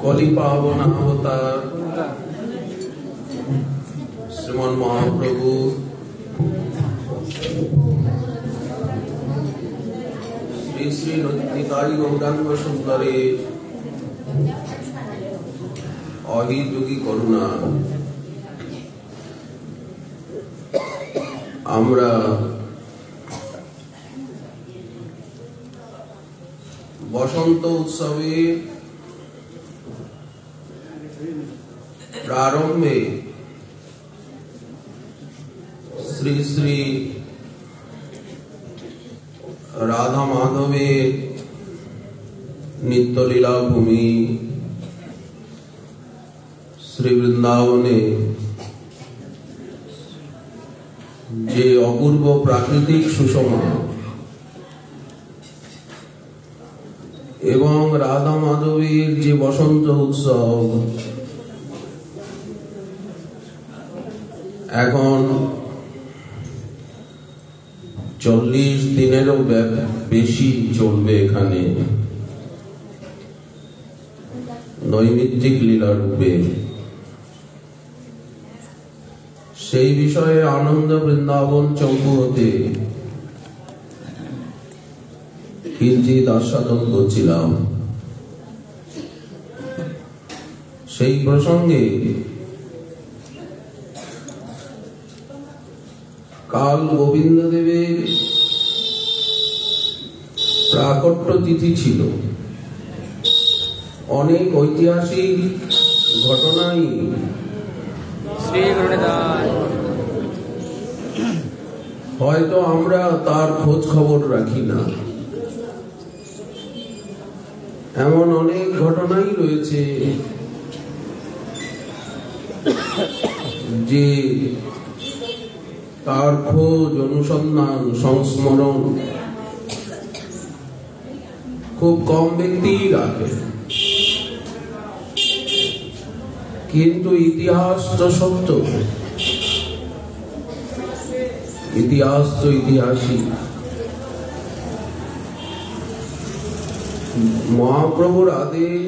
কলি পাবন অবতার শ্রীমন মহাপ্রভু শ্রী শ্রী নিতাই গৌরাঙ্গ সুন্দরের অহিযোগী করুণা আমরা বসন্ত উৎসবে প্রারম্ভে শ্রী শ্রী রাধা মাধবের নিত্যলীলা ভূমি শ্রী বৃন্দাবনে যে অপূর্ব প্রাকৃতিক সুষমা এবং রাধা মাধবের যে বসন্ত উৎসব এখন 40 দিনেরও বেশি চলবে এখানে নৈমিত্তিক লীলা রূপে। সেই বিষয়ে আনন্দ বৃন্দাবন চৌকু হতে কিঞ্চিৎ আস্বাদন করছিলাম। সেই প্রসঙ্গে কাল গোবিন্দ দেবের প্রাকট্য তিথি ছিল। অনেক ঐতিহাসিক ঘটনাই হয়তো আমরা তার খোঁজ খবর রাখি না, এমন অনেক ঘটনাই রয়েছে যে তার খোঁজ অনুসন্ধান সংস্মরণ খুব কম ব্যক্তিই রাখে। কিন্তু ইতিহাস তো সত্য, ইতিহাস তো ইতিহাসই। মহাপ্রভুর আদেশ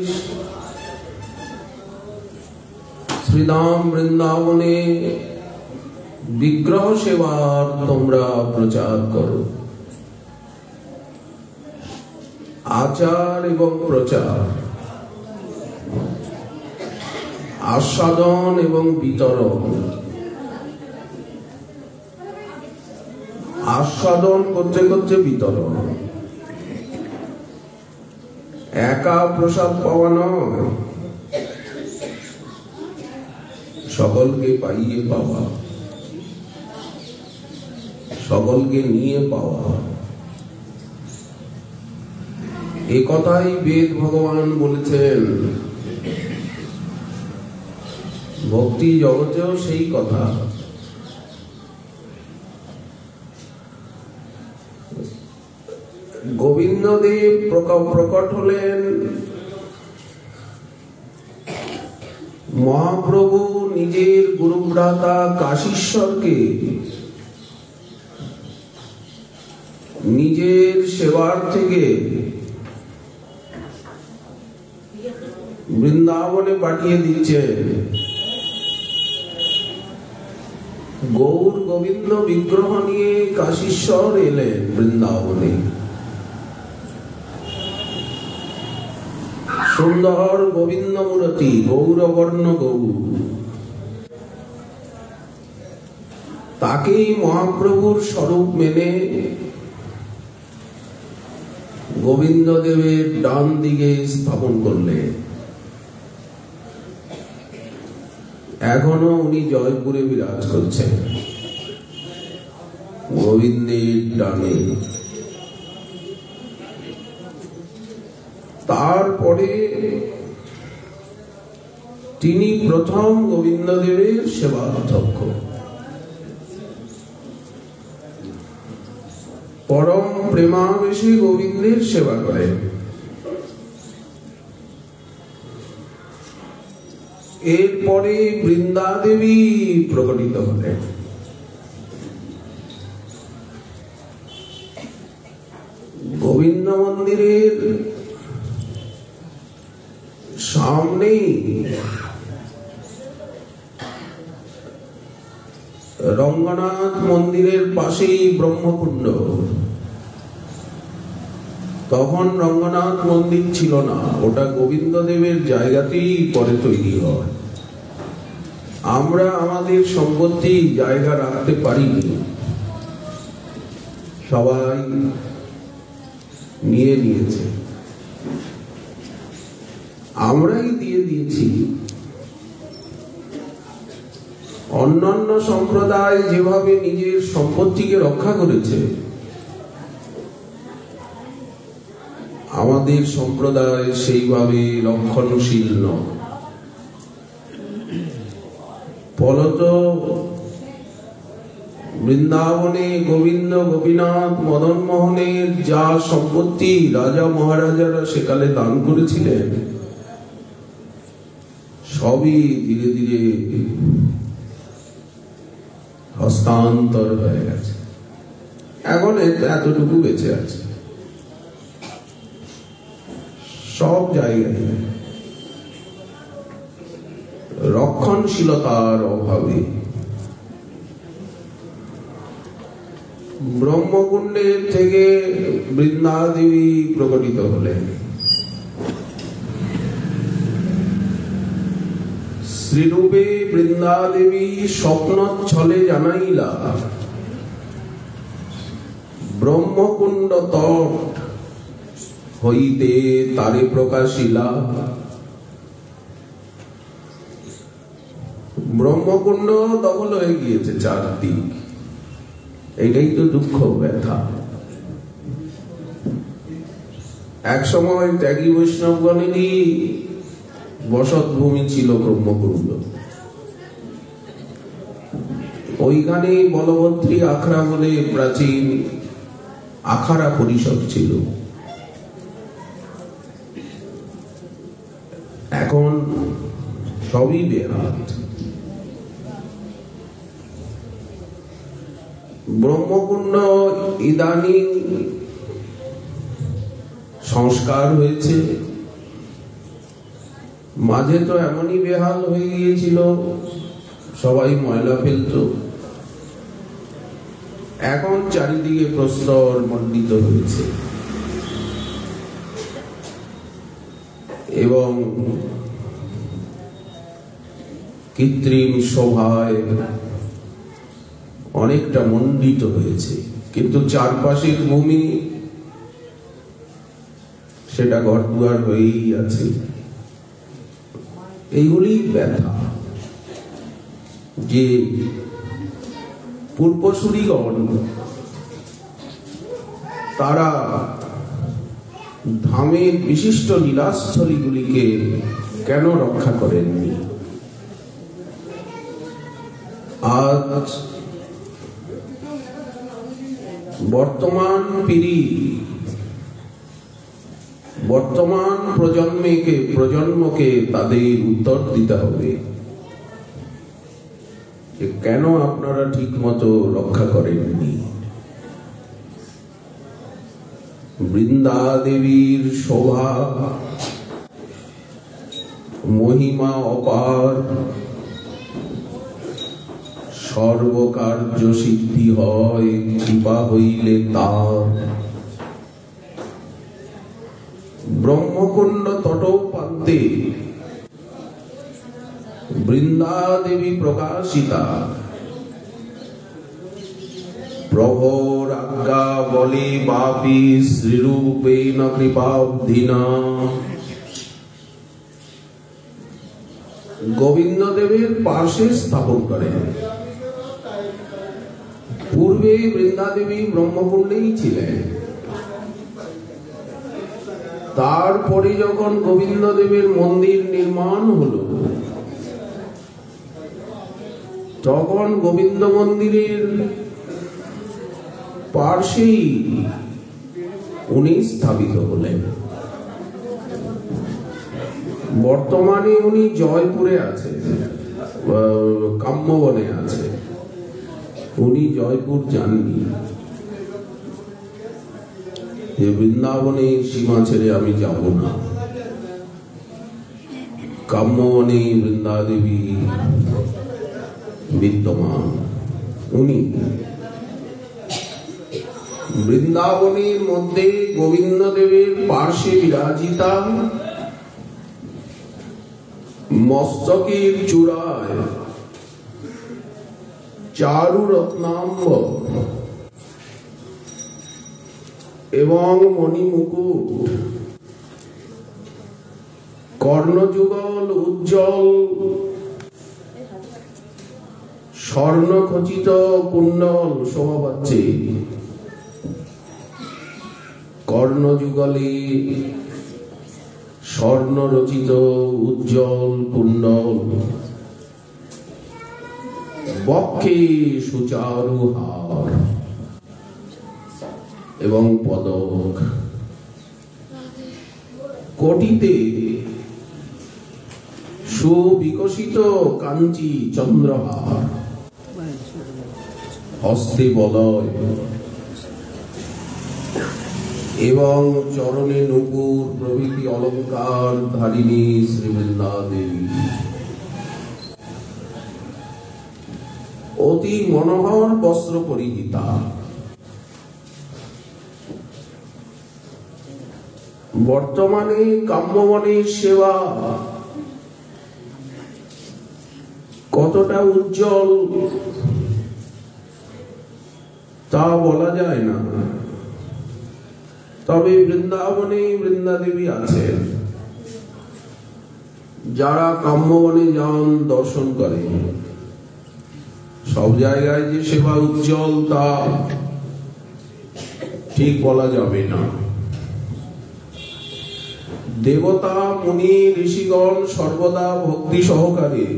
শ্রীধাম বৃন্দাবনে বিগ্রহ সেবার তোমরা প্রচার করো। আচার এবং প্রচার, আস্বাদন এবং বিতরণ। আস্বাদন করতে করতে বিতরণ, একা প্রসাদ পাওয়া নয়, সকলকে পাইয়ে পাওয়া, সকলকে নিয়ে পাওয়া। এ কথাই বেদ ভগবান বলেছেন, ভক্তি জগতেও সেই কথা। গোবিন্দদেব প্রকট হলেন মহাপ্রভু নিজের গুরুভ্রাতা কাশীশ্বরকে নিজের সেবার থেকে বৃন্দাবনে পাঠিয়ে দিচ্ছেন। গৌর গোবিন্দ বিগ্রহ নিয়ে কাশীশ্বর এলেন বৃন্দাবনে। সুন্দর গোবিন্দ মূর্তি, গৌরবর্ণ গৌর, তাকেই মহাপ্রভুর স্বরূপ মেনে গোবিন্দ দেবের ডান দিকে স্থাপন করলেন। এখনো উনি জয়পুরে বিরাজ করছেন গোবিন্দের ডানে। তারপরে তিনি প্রথম গোবিন্দদেবের সেবাধ্যক্ষ, পরম প্রেমাবেশে গোবিন্দের সেবা করেন। এরপরে বৃন্দাদেবী প্রকটিত হলেন। গোবিন্দ মন্দিরের সামনেই রঙ্গনাথ মন্দিরের পাশেই ব্রহ্মকুণ্ড। তখন রঙ্গনাথ মন্দির ছিল না, ওটা গোবিন্দদেবের জায়গাতেই পরে তৈরি হয়। আমরা আমাদের সম্পত্তি জায়গা রাখতে পারিনি, সবাই নিয়ে নিয়েছে, আমরাই দিয়ে দিয়েছি। অন্যান্য সম্প্রদায় যেভাবে নিজের সম্পত্তিকে রক্ষা করেছে, আমাদের সম্প্রদায় সেইভাবে রক্ষণশীল নয়। ফলত বৃন্দাবনে গোবিন্দ গোপীনাথ মদন মোহনের যা সম্পত্তি রাজা মহারাজারা সেকালে দান করেছিলেন, সবই ধীরে ধীরে হস্তান্তর হয়ে গেছে। এখন এতটুকু বেঁচে আছে সব জায়গায়। রক্ষণশীলতার অভাবে ব্রহ্মকুণ্ডের থেকে বৃন্দাদেবী প্রকটিত হলেন। শ্রীরূপে বৃন্দাদেবী স্বপ্নচ্ছলে জানাইলা, ব্রহ্মকুণ্ড তট হইতে তারে প্রকাশিলা। ব্রহ্মকুণ্ড দখল হয়ে গিয়েছে চারদিক, এইটাই তো দুঃখ ব্যথা। এক সময় ত্যাগী বৈষ্ণবগণেরই বসতভূমি ছিল ব্রহ্মকুণ্ড। ওইখানে বলভদ্রী আখড়া বলে প্রাচীন আখাড়া পরিষদ ছিল। এখন সবই বেহাত। ব্রহ্মকুণ্ড ইদানিং সংস্কার হয়েছে, মাঝে তো এমনই বেহাল হয়ে গিয়েছিল, সবাই ময়লা ফেলত। এখন চারিদিকে প্রস্তর মণ্ডিত হয়েছে এবং কৃত্রিম শোভায় অনেকটা মণ্ডিত হয়েছে, কিন্তু চারপাশের ভূমি সেটা ঘরদুয়ার হয়েই আছে। এইগুলি ব্যথা যে পূর্বসূরিগণ তারা ধামের বিশিষ্ট লীলাস্থলীগুলিকে কেন রক্ষা করেননি। আজ বর্তমান পিঢ়ি, বর্তমান প্রজন্মকে তাদের উত্তর দিতে হবে যে কেন আপনারা ঠিক মতো রক্ষা করেননি। বৃন্দা দেবীর শোভা মহিমা অপার, সর্বকার্য সিদ্ধি হয় কৃপা হইলে তার। ব্রহ্মকুণ্ড তটোপান্তে বৃন্দা দেবী প্রকাশিতা, প্রভোর আজ্ঞা বলে বাপি শ্রীরূপেণ কৃপাবধিনা। গোবিন্দদেবের পাশে স্থাপন করেন। পূর্বে বৃন্দাদেবী ব্রহ্মকুণ্ডেই ছিলেন, তারপরে যখন গোবিন্দদেবের মন্দির নির্মাণ হলো, তখন গোবিন্দ মন্দিরের পার্শ্বেই উনি স্থাপিত হলেন। বর্তমানে উনি জয়পুরে আছে, কাম্যবনে আছে। উনি জয়পুর যাননি, যে বৃন্দাবনে সীমা ছেড়ে আমি যাব না। কাম্যবনে বৃন্দা দেবী বিদ্যমান। উনি বৃন্দাবনের মধ্যে গোবিন্দ দেবের পার্শ্বে বিরাজিতা, মস্তকের চূড়ায় চারু রত্নাম্বর এবং মণিমুকুট, কর্ণযুগল উজ্জ্বল স্বর্ণখচিত কুণ্ডল শোভা পাচ্ছে। কর্ণযুগলে স্বর্ণরচিত উজ্জ্বল কুণ্ডল, বক্ষে সুচারু হার এবং পদক, কোটিতে সুবিকশিত কাঞ্চি চন্দ্রহার, হস্তে বলয় এবং চরণে নূপুর প্রভৃতি অলঙ্কার ধারিণী শ্রীবৃন্দা দেবী অতি মনোহর বস্ত্র পরিহিতা। বর্তমানে কাম্যবনের সেবা কতটা উজ্জ্বল তা বলা যায় না, তবে বৃন্দাবনে বৃন্দা দেবী আছেন। যারা কাম্যবনে যান দর্শন করে, সব জায়গায় যে সেবা উজ্জ্বল তা ঠিক বলা যাবে না। দেবতা মুনি ঋষিগণ সর্বদা ভক্তি সহকারে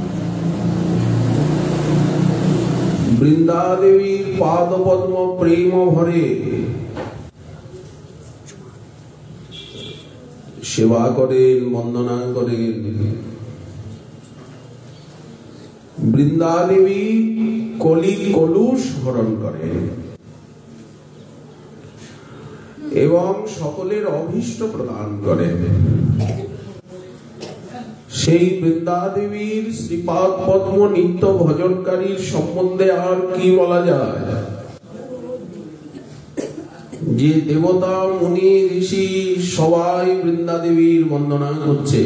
বৃন্দা দেবীর পাদ পদ্ম প্রেম ভরে সেবা করেন, বন্দনা করেন। বৃন্দা দেবী কলি কলুষ হরণ করেন এবং সকলের অভীষ্ট প্রদান করেন। সেই বৃন্দা দেবীর শ্রীপাদ পদ্ম নিত্য ভজনকারীর সম্বন্ধে আর কি বলা যায়? যে দেবতা মুনি ঋষি সবাই বৃন্দা দেবীর বন্দনা করছে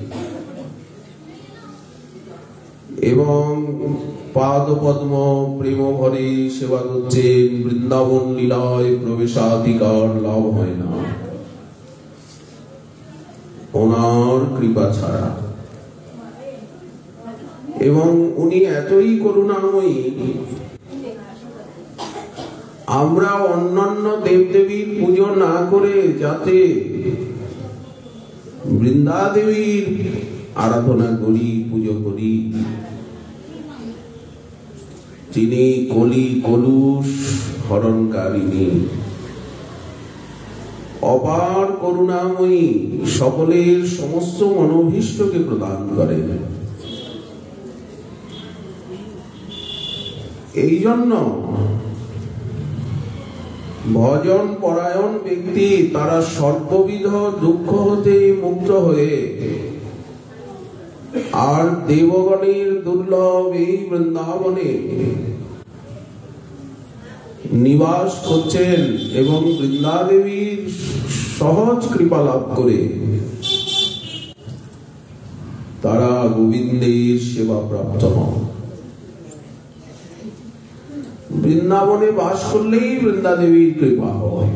এবং পাদ পদ্ম প্রেম ভরে সেবা করছেন। বৃন্দাবন লীলায় প্রবেশাধিকার লাভ হয় না ওনার কৃপা ছাড়া। এবং উনি এতই করুণাময়ী, আমরা অন্যান্য দেবদেবীর পুজো না করে যাতে বৃন্দা দেবীর আরাধনা করি, পুজো করি। তিনি কলি কলুষ হরণকারিণী, অপার করুণাময়ী, সকলের সমস্ত মনোভীষ্টকে প্রদান করেন। এই জন্য ভজন পরায়ণ ব্যক্তি তারা সর্ববিধ দুঃখ হতে মুক্ত হয়ে আর দেবগণের দুর্লভ এই বৃন্দাবনে নিবাস করছেন এবং বৃন্দা দেবীর সহজ কৃপা লাভ করে তারা গোবিন্দের সেবা প্রাপ্ত হন। বৃন্দাবনে বাস করলেই বৃন্দা দেবীর কৃপা হয়।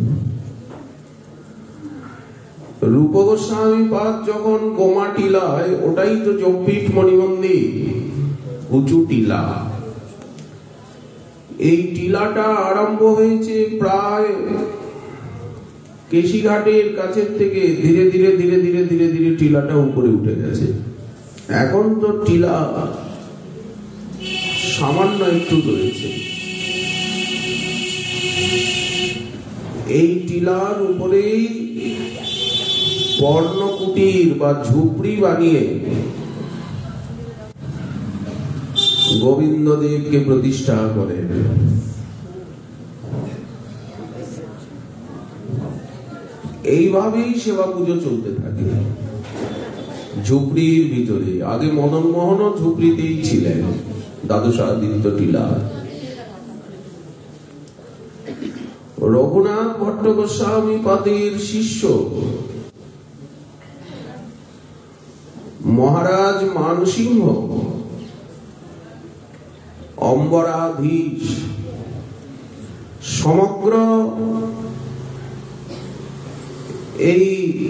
রূপ গোস্বামী পাদ যখন গোমা টিলায়, ওটাই তো যোগপীঠ মণিমন্দির, উঁচু টিলা। এই টিলাটা আরম্ভ হয়েছে প্রায় কেশিঘাটের কাছের থেকে, ধীরে ধীরে ধীরে ধীরে ধীরে ধীরে টিলাটা উপরে উঠে গেছে। এখন তো টিলা সামান্য একটু রয়েছে। এই টিলার উপরেই পর্ণকুটির বা ঝুপড়ি বানিয়ে গোবিন্দ দেবকে প্রতিষ্ঠা করেন। এইভাবেই সেবা পুজো চলতে থাকে। ঝুপড়ির ভিতরে। আগে মদন মোহনও ঝুপড়িতেই ছিলেন, দ্বাদশাদিত্য টিলা। রঘুনাথ ভট্ট গোস্বামী পাদের শিষ্য মহারাজ মানসিংহ অম্বরাধীশ সমগ্র এই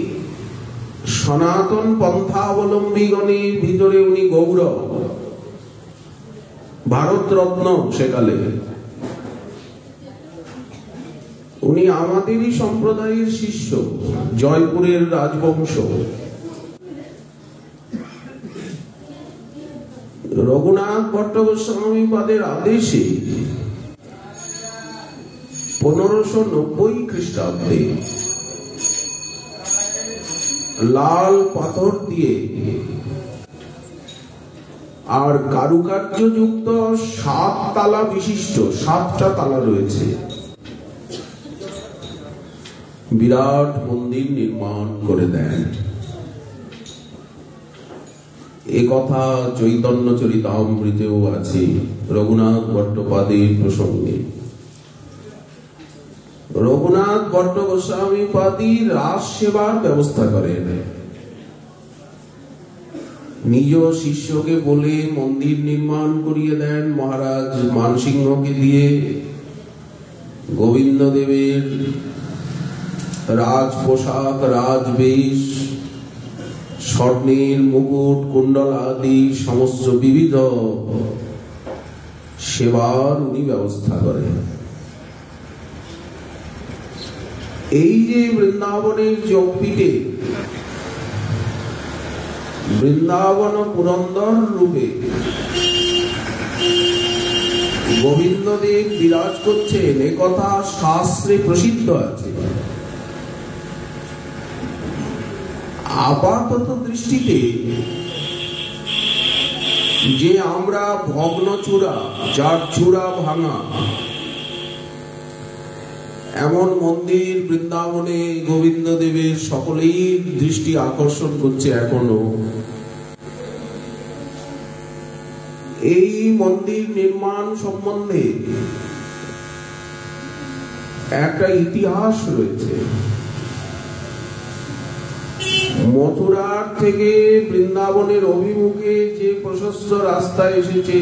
সনাতন পন্থাবলম্বীগণের ভিতরে উনি গৌরব, ভারতরত্ন সেকালে। উনি আমাদেরই সম্প্রদায়ের শিষ্য, জয়পুরের রাজবংশ। রঘুনাথ ভট্ট গোস্বামী পাদের আদেশে 1590 খ্রিস্টাব্দে লাল পাথর দিয়ে আর কারুকার্য যুক্ত 7 তালা বিশিষ্ট, 7টা তালা রয়েছে, বিরাট মন্দির নির্মাণ করে দেন। এ কথা চৈতন্য চরিতামৃতেও আছে রঘুনাথ ভট্টপাদের প্রসঙ্গে। রঘুনাথ ভট্ট গোস্বামী পাদি রাস সেবার ব্যবস্থা করেন। নিজ শিষ্যকে বলে মন্দির নির্মাণ করিয়ে দেন মহারাজ মানসিংহকে দিয়ে। গোবিন্দ দেবের রাজ পোশাক, রাজবেশ, স্বর্ণের মুকুট, কুণ্ডল আদি সমস্ত বিবিধ সেবার উনি ব্যবস্থা করেন। এই যে বৃন্দাবনের যোগপীঠে বৃন্দাবন পুরন্দর রূপে গোবিন্দদেব বিরাজ করছেন, এ কথা শাস্ত্রে প্রসিদ্ধ আছে। আপাতত দৃষ্টিতে যে আমরা ভগ্ন চূড়া, যার চূড়া ভাঙা, এমন মন্দির বৃন্দাবনে গোবিন্দ দেবের সকলেই দৃষ্টি আকর্ষণ করছে এখনো। এই মন্দির নির্মাণ সম্বন্ধে একটা ইতিহাস রয়েছে। মথুরার থেকে বৃন্দাবনের অভিমুখে যে প্রশস্ত রাস্তা এসেছে,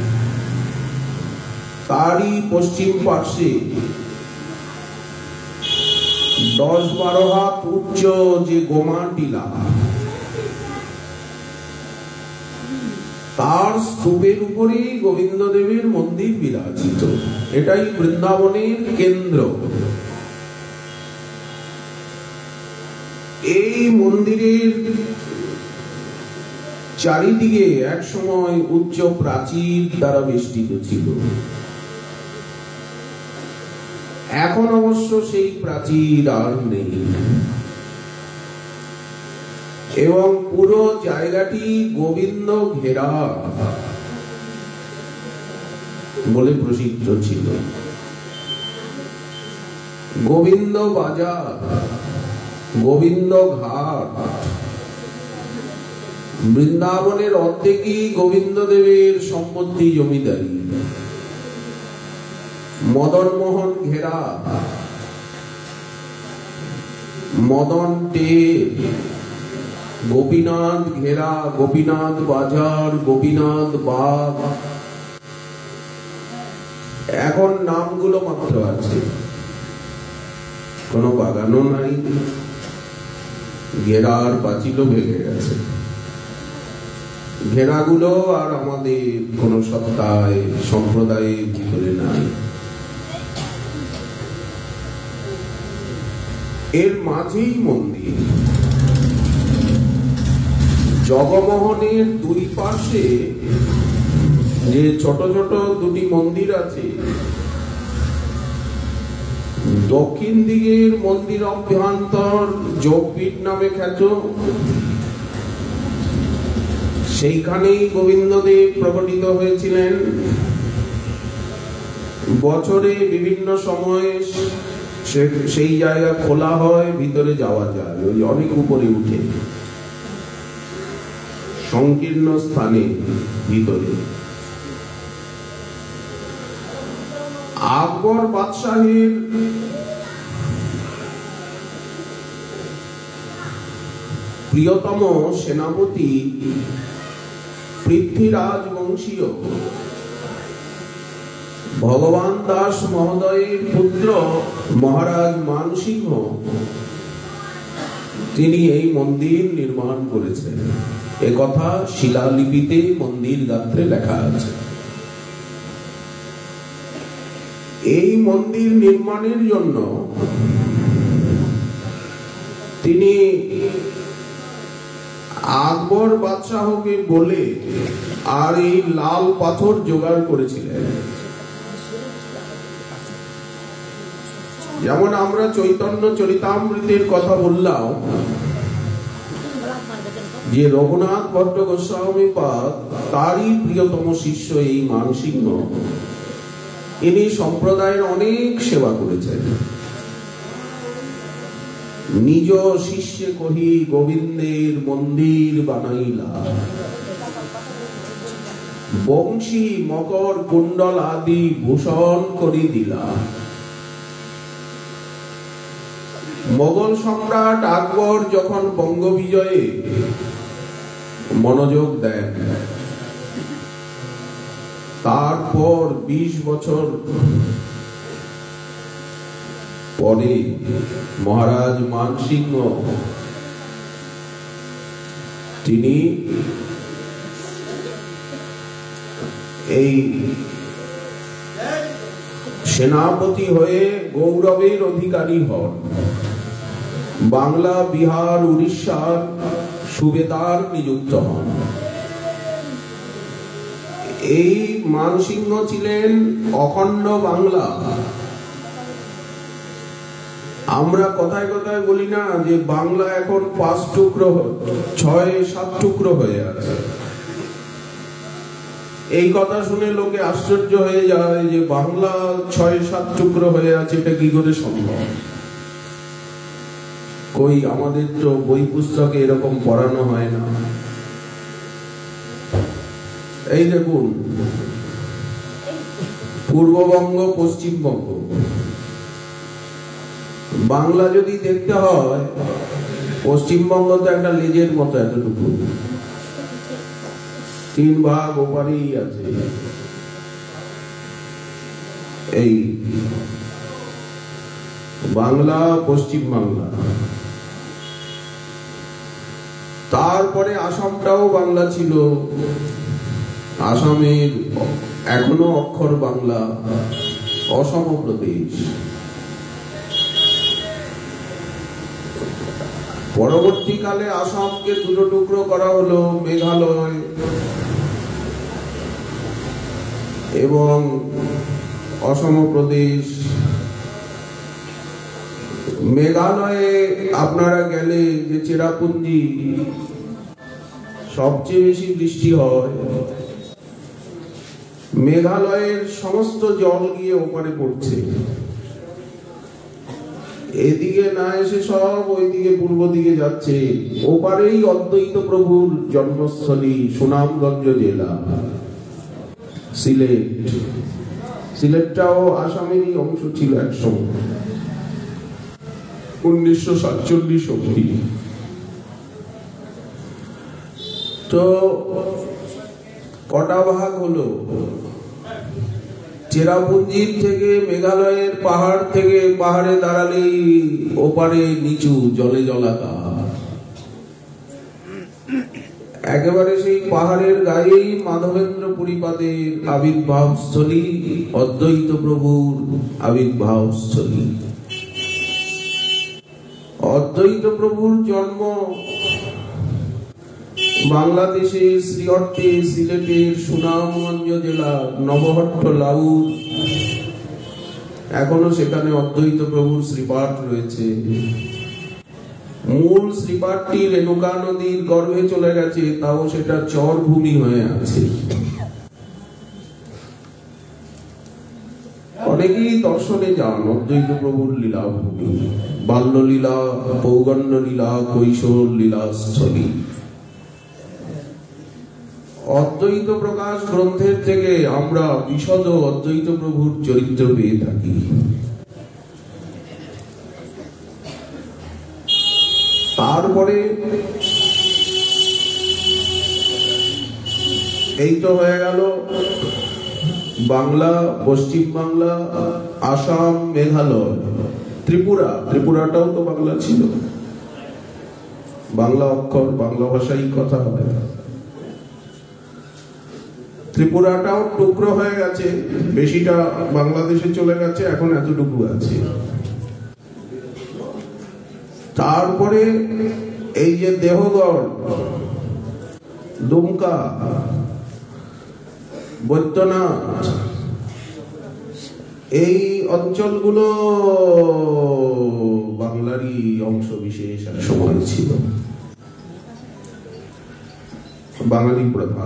তারই পশ্চিম পার্শ্বে 10-12 হাত উচ্চ যে গোমা টিলা, তার স্তূপের উপরেই গোবিন্দ দেবের মন্দির বিরাজিত। এটাই বৃন্দাবনের কেন্দ্র। এই মন্দিরের চারিদিকে এক সময় উচ্চ প্রাচীর দ্বারা বেষ্টিত ছিল। এখন অবশ্য সেই প্রাচীর আর নেই এবং পুরো জায়গাটি গোবিন্দ ঘেরা বলে প্রসিদ্ধ ছিল। গোবিন্দ বাজার, গোবিন্দ ঘাট, বৃন্দাবনের অর্ধেকই গোবিন্দ দেবের সম্পত্তি, জমিদারি। মদন মোহন ঘেরা, মদন টের, গোপীনাথ ঘেরা, গোপীনাথ বাজার, গোপীনাথ বাগ, এখন নামগুলো মাত্র আছে, কোনো বাগানও নাই, ঘেরার পাঁচিলও ভেঙে গেছে। ঘেরাগুলো আর আমাদের কোন সত্তায় সম্প্রদায়ের ভিতরে নাই। এর মাঝেই মন্দির। জগমোহনের 2 পাশে যে ছোট ছোট 2টি মন্দির আছে, দক্ষিণ দিকের মন্দির অভ্যন্তর যোগপীঠ নামে খ্যাত। সেইখানেই গোবিন্দদেব প্রকটিত হয়েছিলেন। বছরে বিভিন্ন সময়ে সেই জায়গা খোলা হয়, ভিতরে যাওয়া যায়, ওই অনেক উপরে উঠে। সংকীর্ণ স্থানে ভিতরে। আকবর বাদশাহের প্রিয়তম সেনাপতি পৃথ্বীরাজ বংশীয় ভগবান দাস মহোদয়ের পুত্র মহারাজ মানসিংহ তিনি এই মন্দির নির্মাণ করেছেন। এ কথা শিলালিপিতে মন্দির গাত্রে লেখা আছে। এই মন্দির নির্মাণের জন্য তিনি আকবর বাদশাহকে বলে আর এই লাল পাথর জোগাড় করেছিলেন। যেমন আমরা চৈতন্য চরিতামৃতের কথা বললাম যে রঘুনাথ ভট্ট গোস্বামীপাদ তারই প্রিয়তম শিষ্য এই মানসিংহ, ইনি সম্প্রদায়ের অনেক সেবা করেছেন। নিজ শিষ্যে কহি গোবিন্দের মন্দির বানাইলা, বংশী মকর কুণ্ডল আদি ভূষণ করি দিলা। মোগল সম্রাট আকবর যখন বঙ্গ বিজয়ে মনোযোগ দেন, তারপর 20 বছর পরে মহারাজ মানসিংহ তিনি এই সেনাপতি হয়ে গৌরবের অধিকারী হন। বাংলা, বিহার, উড়িষ্যার সুবেদার নিযুক্ত হন। এই মানসিংহ ছিলেন অখণ্ড বাংলা। আমরা কথায় কথায় বলি না যে বাংলা এখন 5 টুকরো 6-7 টুকরো হয়ে আছে। এই কথা শুনে লোকে আশ্চর্য হয়ে যায় যে বাংলা 6-7 টুকরো হয়ে আছে, এটা কি করে সম্ভব? কই, আমাদের তো বই পুস্তকে এরকম পড়ানো হয় না। এই দেখুন, পূর্ববঙ্গ, পশ্চিমবঙ্গ, বাংলা যদি দেখতে হয়, পশ্চিমবঙ্গ তো একটা লেজের মতো এতটুকু, 3 ভাগ ওপারেই আছে। এই বাংলা, পশ্চিম বাংলা, তারপরে আসামটাও বাংলা ছিল। আসামের এখনো অক্ষর বাংলা, অসম প্রদেশ। পরবর্তীকালে আসামকে 2 টুকরো করা হলো, মেঘালয় এবং অসম প্রদেশ। মেঘালয়ে আপনারা গেলে যে চেরাপুঞ্জি, সবচেয়ে বেশি বৃষ্টি হয়। মেঘালয়ের সমস্ত জল গিয়ে ওপারে পড়ছে, এদিকে না এসে সব ওইদিকে পূর্ব দিকে যাচ্ছে। ওপারেই অদ্বৈত প্রভুর জন্মস্থলী সুনামগঞ্জ জেলা, সিলেট। সিলেটটাও আসামেরই অংশ ছিল একসময়, 1947 অবধি। তো কটা ভাগ হলো? চেরাপুঞ্জির থেকে মেঘালয়ের পাহাড় থেকে পাহাড়ে দাঁড়ালেই ওপারে নিচু, জলে জলাকার। একেবারে সেই পাহাড়ের গায়েই মাধবেন্দ্র পুরীপাদের আবির্ভাব স্থলী, অদ্বৈত প্রভুর আবির্ভাব স্থলী। অদ্বৈত প্রভুর জন্ম বাংলাদেশের শ্রীহট্টে, সিলেটের সুনামগঞ্জ জেলা নবহট্ট লাউর। এখনো সেখানে অদ্বৈত প্রভুর শ্রীপাঠ রয়েছে। মূল শ্রীপাঠটি রেণুকা নদীর গর্ভে চলে গেছে, তাও সেটা চর ভূমি হয়ে আছে। অনেকেই দর্শনে যান অদ্বৈত প্রভুর লীলা ভূমি, বাল্যলীলা, পৌগণ্য লীলা, কৈশোর লীলা স্থলী। অদ্বৈত প্রকাশ গ্রন্থের থেকে আমরা বিশদ অদ্বৈত প্রভুর চরিত্র পেয়ে থাকি। তারপরে এই তো হয়ে গেল বাংলা, পশ্চিম বাংলা, আসাম, মেঘালয়, ত্রিপুরাটাও তো বাংলা ছিল, বাংলা অক্ষর, বাংলা ভাষাই কথা হয়। ত্রিপুরাটাও টুকরো হয়ে গেছে, বেশিটা বাংলাদেশে চলে গেছে, এখন এতটুকু আছে। তারপরে এই যে দেহগড়, দুমকা, বৈদ্যনাথ, এই অঞ্চলগুলো বাংলারই অংশ বিশেষ এক সময় ছিল, বাঙালি প্রধান।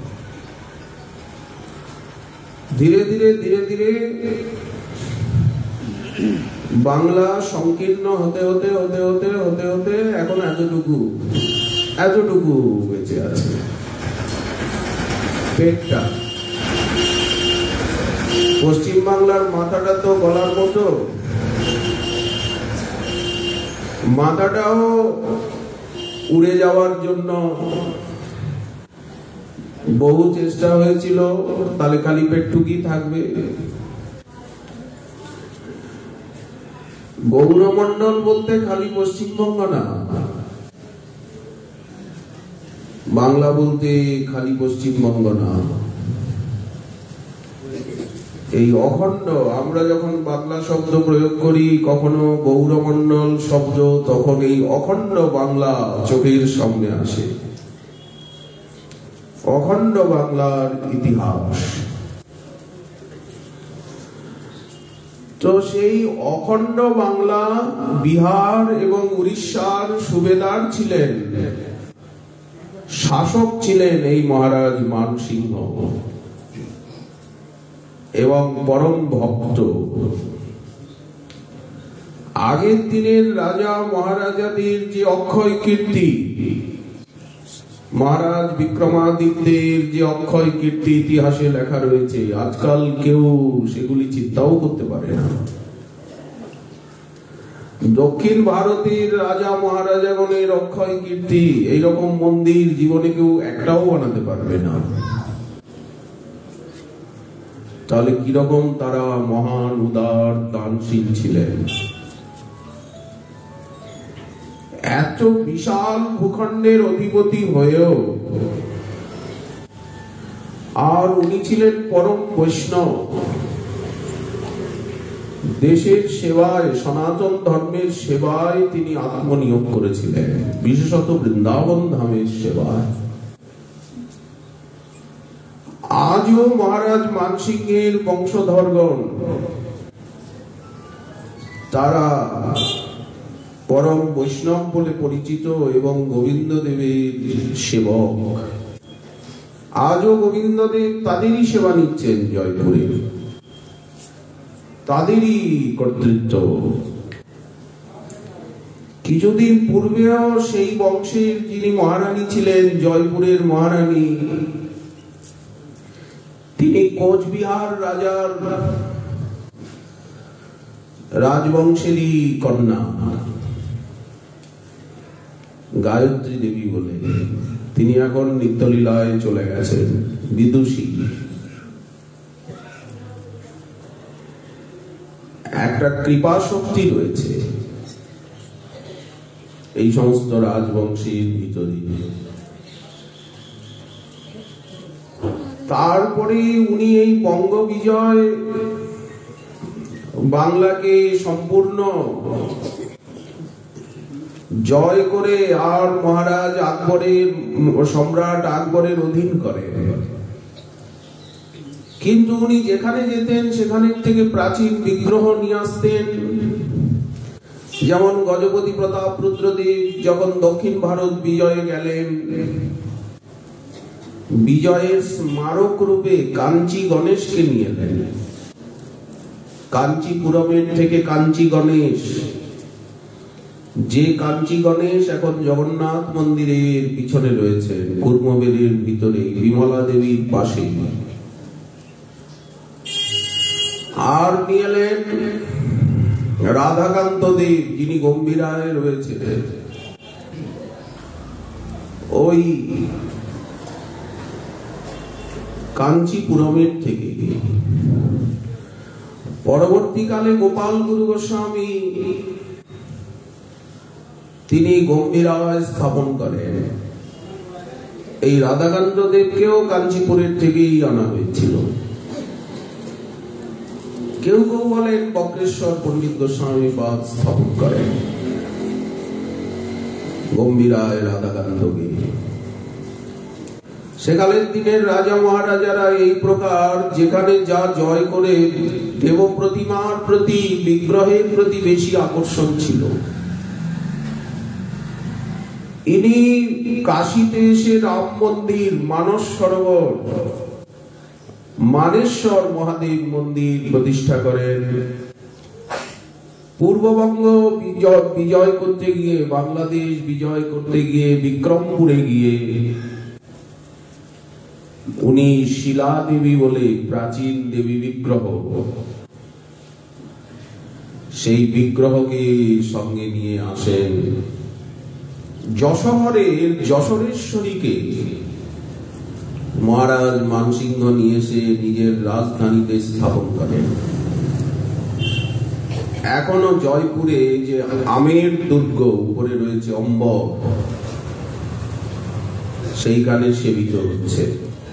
ধীরে ধীরে বাংলা সংকীর্ণ হতে হতে এখন এতটুকু বেঁচে আছে। পেটটা, পশ্চিম বাংলার মাথাটা তো গলার মতো, মাথাটাও উড়ে যাওয়ার জন্য বহু চেষ্টা হয়েছিল, তাহলে খালি পেটটুকি থাকবে। গৌরমণ্ডল বলতে খালি পশ্চিমবঙ্গ না, বাংলা বলতে খালি পশ্চিমবঙ্গ না, এই অখণ্ড। আমরা যখন বাংলা শব্দ প্রয়োগ করি, কখনো গৌরমণ্ডল শব্দ, তখন এই অখণ্ড বাংলা চোখের সামনে আসে, অখণ্ড বাংলার ইতিহাস। তো সেই অখণ্ড বাংলা, বিহার এবং উড়িষ্যার সুবেদার ছিলেন, শাসক ছিলেন এই মহারাজ মানসিংহ, এবং পরম ভক্ত। আগের দিনের রাজা মহারাজাদের যে অক্ষয় কীর্তি, মহারাজ বিক্রমাদিত্যের যে অক্ষয় কীর্তি ইতিহাসে লেখা রয়েছে, আজকাল কেউ সেগুলি চিন্তাও করতে পারে না। দক্ষিণ ভারতের রাজা মহারাজাগণের অক্ষয় কীর্তি, এইরকম মন্দির জীবনে কেউ একটাও বানাতে পারবে না। তাহলে কিরকম তারা মহান, উদার, দানশীল ছিলেন। এত বিশাল ভূখণ্ডের অধিপতি হয়েও, আর উনি ছিলেন পরম বৈষ্ণব, দেশের সেবায়, সনাতন ধর্মের সেবায় তিনি আত্মনিয়োগ করেছিলেন, বিশেষত বৃন্দাবন ধামের সেবায়। আজও মহারাজ মানসিংহের বংশধরগণ তারা পরম বৈষ্ণব বলে পরিচিত এবং গোবিন্দ দেবের সেবক। আজও গোবিন্দদেব তাদেরই সেবা নিচ্ছেন জয়পুরে, তাদেরই কর্তৃত্ব। কিছুদিন পূর্বেও সেই বংশের যিনি মহারানী ছিলেন, জয়পুরের মহারানী, তিনি কোচবিহার রাজার রাজবংশেরই কন্যা, গায়ত্রী দেবী বলে। তিনি এখন নিত্যলীলায় চলে গেছেন, বিদুষী। একটা কৃপা শক্তি রয়েছে এই সমস্ত রাজবংশীর ভিতরে। তারপরে উনি এই বঙ্গ বিজয়, বাংলাকে সম্পূর্ণ জয় করে আর মহারাজ আকবরের, সম্রাট আকবরের অধীন করে। কিন্তু উনি যেখানে যেতেন সেখানে থেকে প্রাচীন বিগ্রহ নিয়ে আসতেন। যেমন গজপতি প্রতাপ রুদ্রদেব যখন দক্ষিণ ভারত বিজয়ে গেলেন, বিজয়ের স্মারক রূপে কাঞ্চি গণেশকে নিয়ে এলেন। কাঞ্চিপুরমের থেকে কাঞ্চি গণেশ যে কাঞ্চি গণেশ এখন জগন্নাথ মন্দিরের পিছনে রয়েছেন, কুর্মবেলের ভিতরে বিমলা দেবীর পাশে, আর নিয়ে এলেন রাধাকান্ত দেব, যিনি গম্ভীরায় রয়েছেন ওই কাঞ্চিপুরমের থেকে। পরবর্তীকালে গোপাল গুরু গোস্বামী তিনি গম্ভীরায় স্থাপন করেন। এই রাধাকান্ত দেবকেও কাঞ্চিপুরের থেকেই আনা হয়েছিল। কেউ কেউ বলেন বক্রেশ্বর পণ্ডিত গোস্বামী পাদ স্থাপন করেন গম্ভীরায় রাধাকান্তকে। সেকালের দিনের রাজা মহারাজারা এই প্রকার যেখানে যা জয় করে দেব প্রতিমার প্রতি, বিগ্রহের প্রতি বেশি আকর্ষণ ছিল। ইনি কাশীতে এসে রাম মন্দির, মানস সরোবর, মানেশ্বর মহাদেব মন্দির প্রতিষ্ঠা করেন। পূর্ববঙ্গ বিজয় করতে গিয়ে, বাংলাদেশ বিজয় করতে গিয়ে, বিক্রমপুরে গিয়ে উনি শিলা দেবী বলে প্রাচীন দেবী বিগ্রহ, সেই বিগ্রহকে সঙ্গে নিয়ে আসেন। যশোহরের যশোরেশ্বরীকে মহারাজ মানসিংহ নিয়ে এসে নিজের রাজধানীতে স্থাপন করেন। এখনো জয়পুরে যে আমের দুর্গ উপরে রয়েছে অম্ব, সেইখানে সেবিত হচ্ছে।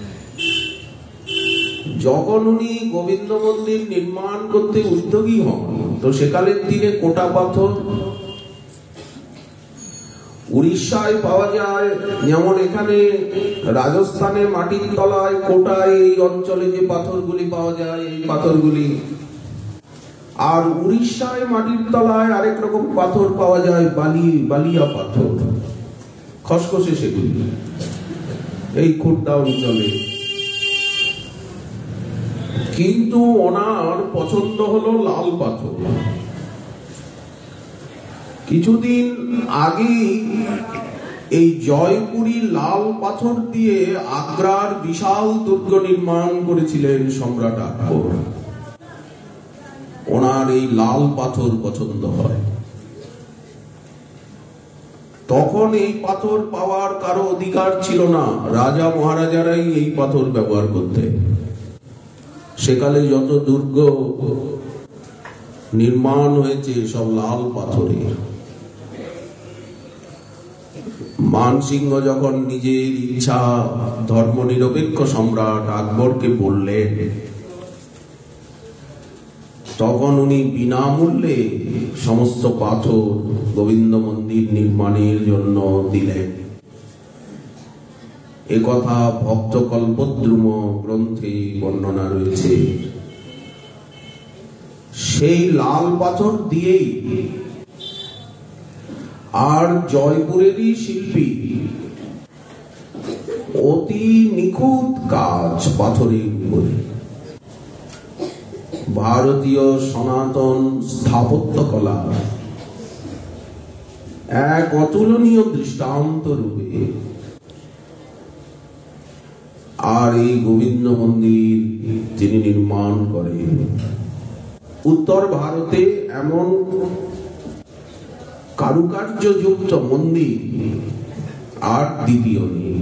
যখন উনি গোবিন্দ মন্দির নির্মাণ করতে উদ্যোগী হন, তো সেকালের দিনে কোটা পাথর উড়িষ্যায় পাওয়া যায়, যেমন এখানে রাজস্থানের মাটির তলায় কোটায় এই অঞ্চলে যে পাথরগুলি পাওয়া যায়, এই পাথরগুলি। আর উড়িষ্যায় মাটির তলায় আরেক রকম পাথর পাওয়া যায়, বালিয়া পাথর, খসখসে সেগুলি এই খুর্দা অঞ্চলে। কিন্তু ওনার পছন্দ হলো লাল পাথর। কিছুদিন আগে এই জয়পুরি লাল পাথর দিয়ে আগ্রার বিশাল দুর্গ নির্মাণ করেছিলেন সম্রাট আকবর। ওনার এই লাল পাথর পছন্দ হয়। তখন এই পাথর পাওয়ার কারো অধিকার ছিল না, রাজা মহারাজারাই এই পাথর ব্যবহার করতেন। সেকালে যত দুর্গ নির্মাণ হয়েছে সব লাল পাথরের। মানসিংহ যখন নিজের ইচ্ছা ধর্মনিরপেক্ষ সম্রাট আকবরকে বললেন, তখন উনি বিনামূল্যে সমস্ত পাথর গোবিন্দ মন্দির নির্মাণের জন্য দিলেন। একথা ভক্ত কল্পদ্রুম গ্রন্থে বর্ণনা রয়েছে। সেই লাল পাথর দিয়েই আর জয়পুরেরই শিল্পী অতি নিখুঁত কাজ পাথরের উপরে, ভারতীয় সনাতন স্থাপত্য কলা এক অতুলনীয় দৃষ্টান্ত রূপে। আর এই গোবিন্দ মন্দির যিনি নির্মাণ করেন, উত্তর ভারতে এমন কারুকার্য যুক্ত মন্দির আর দ্বিতীয় নেই।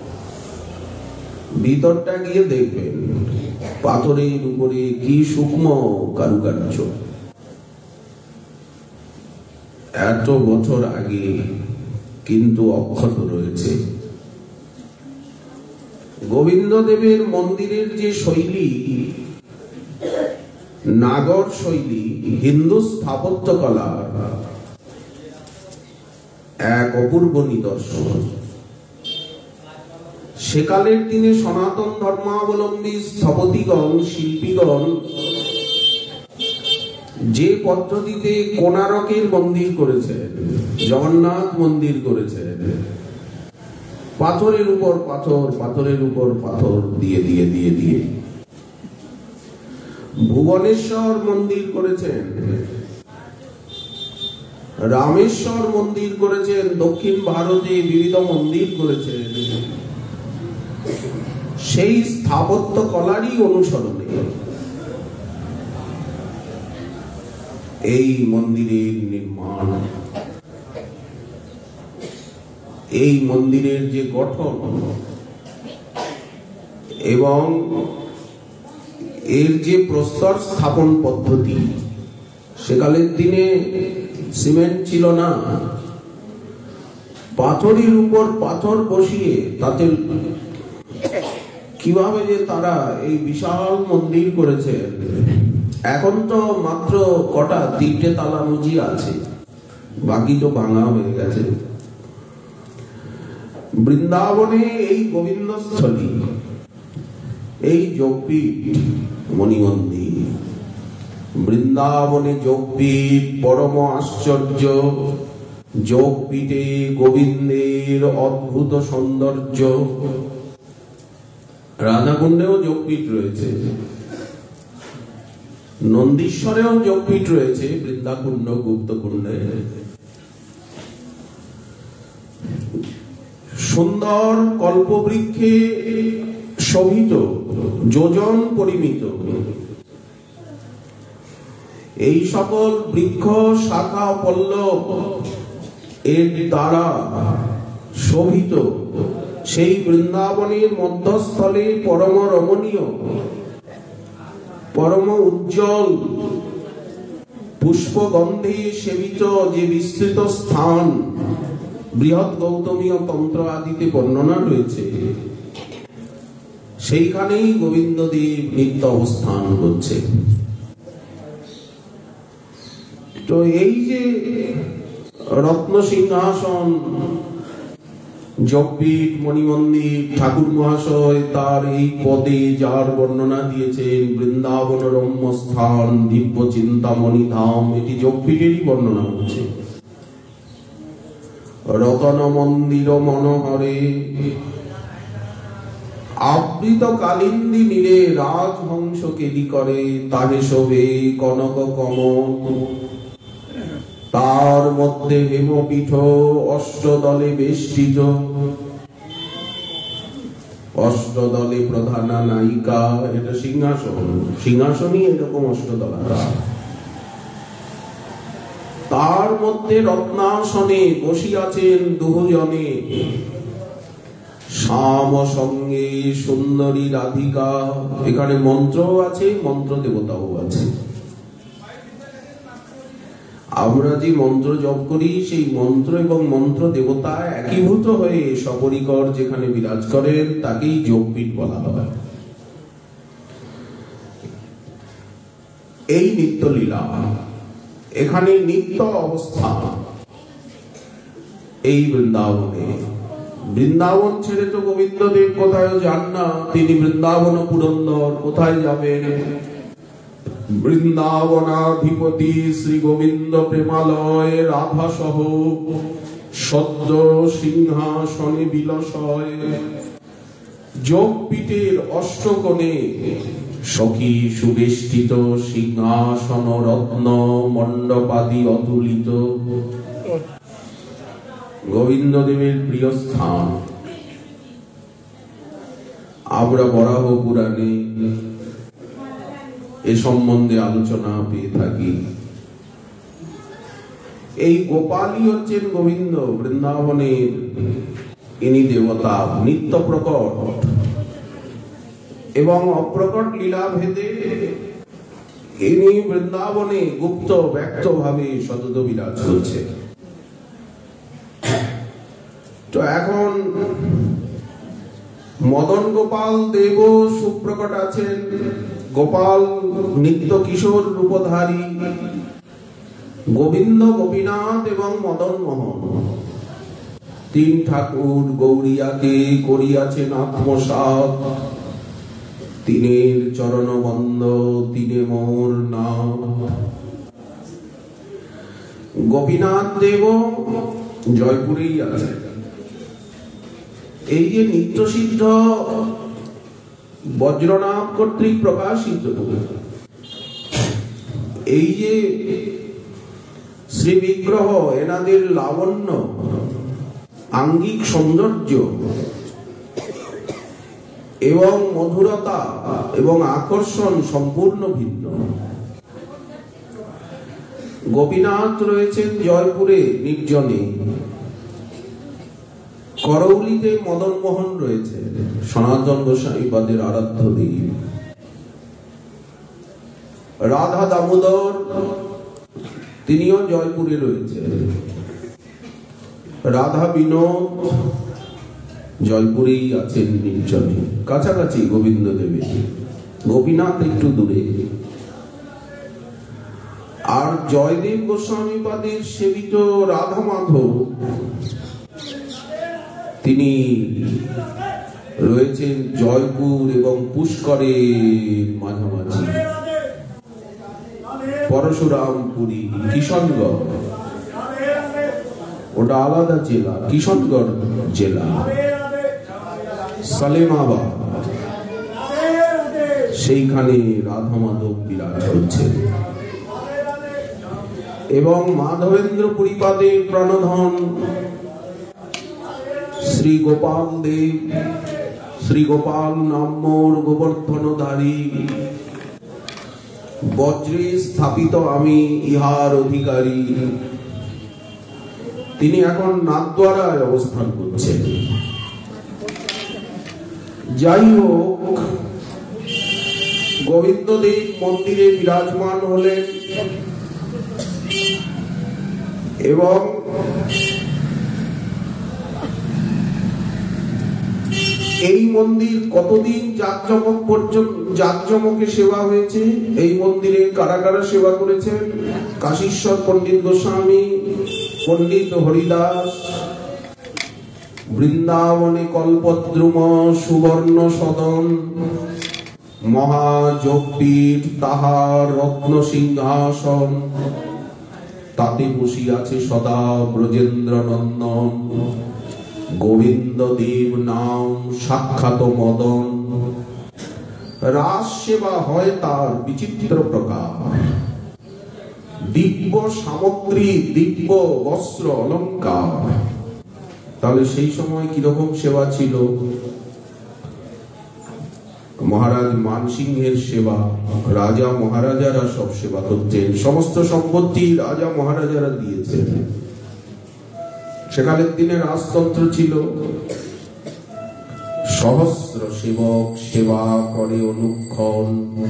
ভিতরটা গিয়ে দেখবেন পাথরের উপরে কি সূক্ষ্ম কারুকার্য। এত বছর আগে কিন্তু অক্ষত রয়েছে। গোবিন্দ দেবের মন্দিরের যে শৈলী, নাগর শৈলী, হিন্দু স্থাপত্য কলা এক অপূর্ব নিদর্শন। সেকালের দিনে সনাতন ধর্মাবলম্বী স্থপতিগণ, শিল্পীগণ যে পদ্ধতিতে কোণারকের মন্দির করেছেন, জগন্নাথ মন্দির করেছেন, পাথরের উপর পাথর, পাথরের উপর পাথর দিয়ে দিয়ে দিয়ে দিয়ে ভুবনেশ্বর মন্দির করেছেন, রামেশ্বর মন্দির করেছেন, দক্ষিণ ভারতে বিবিধ মন্দির করেছেন, সেই স্থাপত্য কলারই অনুসরণে এই মন্দিরের নির্মাণ, এই মন্দিরের যে গঠন এবং এর যে প্রস্তর স্থাপন পদ্ধতি, সেকালের দিনে সিমেন্ট ছিল না, পাথরের উপর পাথর বসিয়ে তাতে কিভাবে যে তারা এই বিশাল মন্দির করেছে। এখন তো মাত্র কটা 3টে তালা মুজি আছে, বাকি তো ভাঙা হয়ে গেছে। বৃন্দাবনে এই গোবিন্দস্থলী, এই যোগপীঠ মণিমন্দির, বৃন্দাবনে যোগপীঠ পরম আশ্চর্য। যোগপীঠে গোবিন্দের অদ্ভুত সৌন্দর্য। রাধাকুণ্ডেও যোগপীঠ রয়েছে, নন্দীশ্বরেও যোগপীঠ রয়েছে, বৃন্দাকুণ্ড গুপ্তকুণ্ডে। সুন্দর কল্পবৃক্ষে শোভিত, যোজন পরিমিত এই সকল বৃক্ষ শাখা পল্লব এর দ্বারা শোভিত সেই বৃন্দাবনের মধ্যস্থলে পরম রমণীয়, পরম উজ্জ্বল পুষ্পগন্ধে সেবিত যে বিস্তৃত স্থান বৃহৎ গৌতমীয় তন্ত্র আদিতে বর্ণনা রয়েছে, সেইখানেই গোবিন্দদেব নিত্য অবস্থান করছে। তো এই যে রত্ন সিংহাসন, যোগপীঠ, মণিমন্দির, ঠাকুর মহাশয় তার এই পদে যার বর্ণনা দিয়েছেন, বৃন্দাবন রম্য স্থান, দিব্য চিন্তামণি ধাম, এটি যোগপীঠেরই বর্ণনা হচ্ছে। রতন মন্দির মনোহরে আবৃত কালিন্দী নীরে রাজহংস কেলি করে, তাহে শোভে কনক কমল, তার মধ্যে হেমপীঠ অষ্টদলে বেষ্টিত, অষ্টদলে প্রধানা নায়িকা। এটা সিংহাসন, সিংহাসনই এরকম অষ্টদলাকার। তার মধ্যে রত্নাসনে বসিয়াছেন দুজনে, শ্যাম সঙ্গে সুন্দরী রাধিকা। এখানে মন্ত্র আছে, মন্ত্র দেবতাও আছে। আমরা যে মন্ত্র জপ করি, সেই মন্ত্র এবং মন্ত্র দেবতা একীভূত হয়ে সপরিকর যেখানে বিরাজ করেন, তাকেই যোগপীঠ বলা হয়। এই নিত্য লীলা, এখানে নিত্য অবস্থা এই বৃন্দাবনে। বৃন্দাবন ছেড়ে তো গোবিন্দদেব কোথায় যান না, তিনি বৃন্দাবন পুরন্দর, কোথায় যাবেন? বৃন্দাবনাধিপতি শ্রী গোবিন্দ প্রেমালয় রাধা সহ সদ্য সিংহাসনে বিলসয়, যোগপীঠের অষ্টকোণে সখী সুবেষ্টিত সিংহাসন রত্ন মণ্ডপাদি অতুলিত। গোবিন্দদেবের প্রিয় স্থান। আমরা বরাহ পুরাণে এ সম্বন্ধে আলোচনা পেয়ে থাকি। এই গোপালই হচ্ছেন গোবিন্দ, বৃন্দাবনের ইনি দেবতা, নিত্য প্রকট এবং অপ্রকট লীলা ভেদে ইনি বৃন্দাবনে গুপ্ত ব্যক্ত ভাবে সতত বিরাজ করছে। তো এখন মদন গোপাল দেব সুপ্রকট আছেন। গোপাল নিত্য কিশোর রূপধারী, গোবিন্দ, গোপীনাথ এবং মদন মোহন তিন ঠাকুর গৌরিয়াকে করিয়াছেন আত্মসাৎ। তিনের চরণ বন্ধ, তিনে মোর নাম। গোপীনাথ দেব জয়পুরেই আছে। এই যে নিত্য সিদ্ধ বজ্রনাথ কর্তৃক প্রকাশিত এই যে শ্রী বিগ্রহ এনাদের লাবণ্য, আঙ্গিক সৌন্দর্য এবং মধুরতা এবং আকর্ষণ সম্পূর্ণ ভিন্ন। গোপীনাথ রয়েছেন জয়পুরে নির্জনে, করৌলিতে মদন মোহন রয়েছে, সনাতন গোস্বামীপাদের আরাধ্য দেব। রাধা দামোদর তিনিও জয়পুরে রয়েছে। রাধা বিনোদ জয়পুরেই আছেন নির্জনে, কাছাকাছি গোবিন্দ দেবের। গোপীনাথ একটু দূরে। আর জয়দেব গোস্বামীপাদের সেবিত রাধা মাধব তিনি রয়েছেন জয়পুর এবং পুষ্করের মাঝামাঝি, পরশুরামপুরী, কিশনগড়, ওটা আলাদা জেলা, কিশনগড় জেলা, সালেমাবাদ, সেইখানে রাধা মাধব বিরাজ করছেন। এবং মাধবেন্দ্র পুরীপাদের প্রাণধন শ্রী গোপাল দেব, শ্রী গোপাল নাম্যর গোবর্ধনধারী, বজ্রে স্থাপিত আমি ইহার অধিকারী, তিনি এখন নাথদ্বারায় অবস্থান করছেন। যাই হোক, গোবিন্দদেব মন্দিরে বিরাজমান হলেন এবং এই মন্দির কতদিন জাঁকজমকে সেবা হয়েছে। এই মন্দিরে কারা কারা সেবা করেছেন? কাশীশ্বর পণ্ডিত গোস্বামী, পণ্ডিত হরিদাস, বৃন্দাবনে কল্পদ্রুম সুবর্ণ সদন, মহাযোগপীঠ তাহার রত্ন সিংহাসন, তাতে বসিয়াছে সদা ব্রজেন্দ্র নন্দন, গোবিন্দ দেব নাম সাক্ষাৎ মদন। রাস সেবা হয় তার বিচিত্র প্রকার, দিব্য সামগ্রী, দিব্য বস্ত্র অলঙ্কার। তাহলে সেই সময় কিরকম সেবা ছিল? মহারাজ মানসিংহের সেবা রাজা মহারাজারা সব সেবা করতেন, সমস্ত সম্পত্তি রাজা মহারাজারা দিয়েছেন। সেকালের দিনে রাজতন্ত্র ছিল। সহস্র সেবক সেবা করে অনুক্ষণ,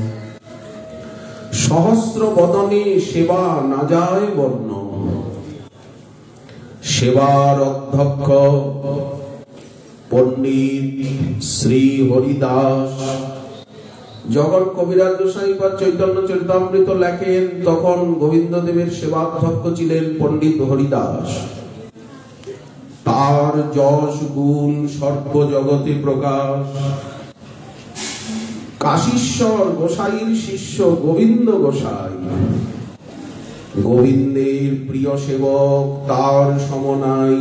সহস্র বদনে সেবা না যায় বর্ণ। সেবার অধ্যক্ষ পণ্ডিত শ্রী হরিদাস। যখন কবিরাজ গোস্বামীপাদ চৈতন্য চরিতামৃত লেখেন, তখন গোবিন্দ দেবের সেবাধ্যক্ষ ছিলেন পণ্ডিত হরিদাস। তার যশ গুণ সর্ব জগতে প্রকাশ। কাশীশ্বর গোসাইর শিষ্য গোবিন্দ গোসাই, গোবিন্দের প্রিয় সেবক, তার সমনাই।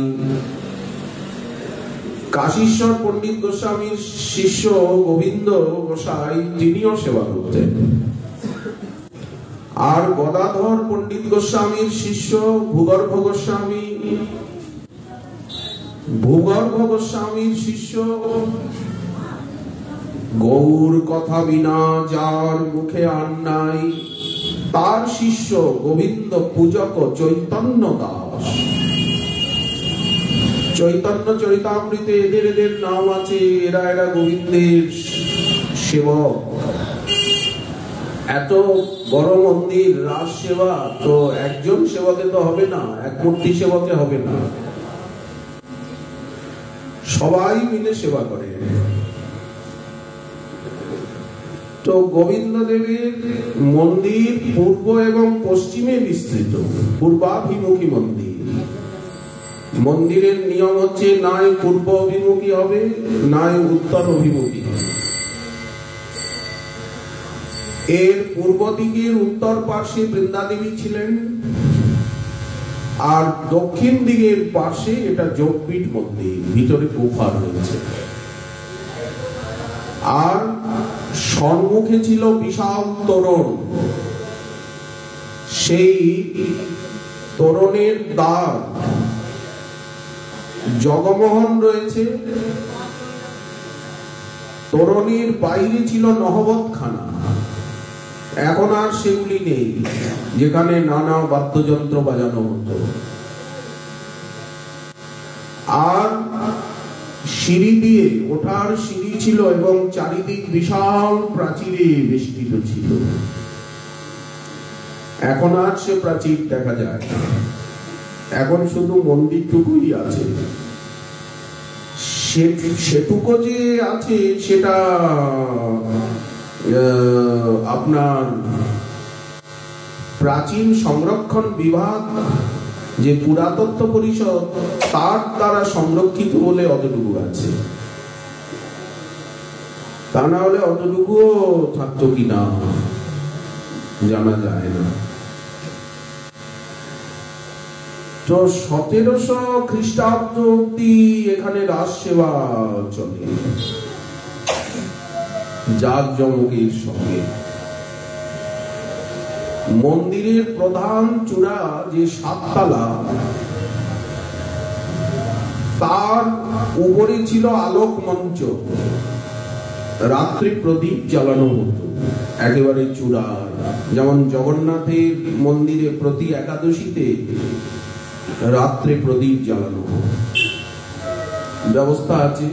কাশীশ্বর পণ্ডিত গোস্বামীর শিষ্য গোবিন্দ গোসাই, তিনিও সেবা করতেন। আর গদাধর পণ্ডিত গোস্বামীর শিষ্য ভূগর্ভ গোস্বামী, ভূগর্ভ গোস্বামীর শিষ্য গৌর কথা বিনা যার মুখে আর নাই, তার শিষ্য গোবিন্দ পূজক চৈতন্য দাস। চৈতন্য চরিতামৃতে এদের নাম আছে। এরা গোবিন্দের সেবক। এত বড় মন্দির, রাস সেবা তো একজন সেবকে তো হবে না, এক মূর্তি সেবকে হবে না, সবাই মিলে সেবা করে। তো গোবিন্দ দেবের মন্দির পূর্ব এবং পশ্চিমে বিস্তৃত, পূর্বাভিমুখী মন্দির। মন্দিরের নিয়ম হচ্ছে নাই পূর্ব অভিমুখী হবে, নাই উত্তর অভিমুখী হবে। এর পূর্ব দিকের উত্তর পার্শ্বে বৃন্দাদেবী ছিলেন, আর দক্ষিণ দিকের পাশে এটা যোগপীঠ মন্দির, ভিতরে গুফা রয়েছে। আর সম্মুখে ছিল বিশাল তোরণ। সেই তোরণের দ্বার জগমোহন রয়েছে, তোরণের বাইরে ছিল নহবতখানা। এখন আর সেগুলি নেই, যেখানে নানা বাদ্যযন্ত্র বাজানো হতো। আর সিঁড়ি দিয়ে ওঠার সিঁড়ি ছিল এবং চারিদিক বিশাল প্রাচীরে বেষ্টিত ছিল। এখন আর সে প্রাচীর দেখা যায় না, এখন শুধু মন্দিরটুকুই আছে। সেটুকু যে আছে সেটা আপনার প্রাচীন সংরক্ষণ বিভাগ, যে পুরাতত্ত্ব পরিষদ, তার দ্বারা সংরক্ষিত বলে অতটুকু আছে। তা না হলে অতটুকুও থাকতো কিনা জানা যায় না। তো 1700 খ্রিস্টাব্দ অব্দি এখানে রাস সেবা চলে জাঁকজমকের সঙ্গে। মন্দিরের প্রধান চূড়া যে 7 তলা, তার উপরে ছিল আলোক মঞ্চ, রাত্রি প্রদীপ জ্বালানো হতো একেবারে চূড়ায়। যেমন জগন্নাথের মন্দিরে প্রতি একাদশীতে রাত্রে প্রদীপ জ্বালানো ব্যবস্থা আছে।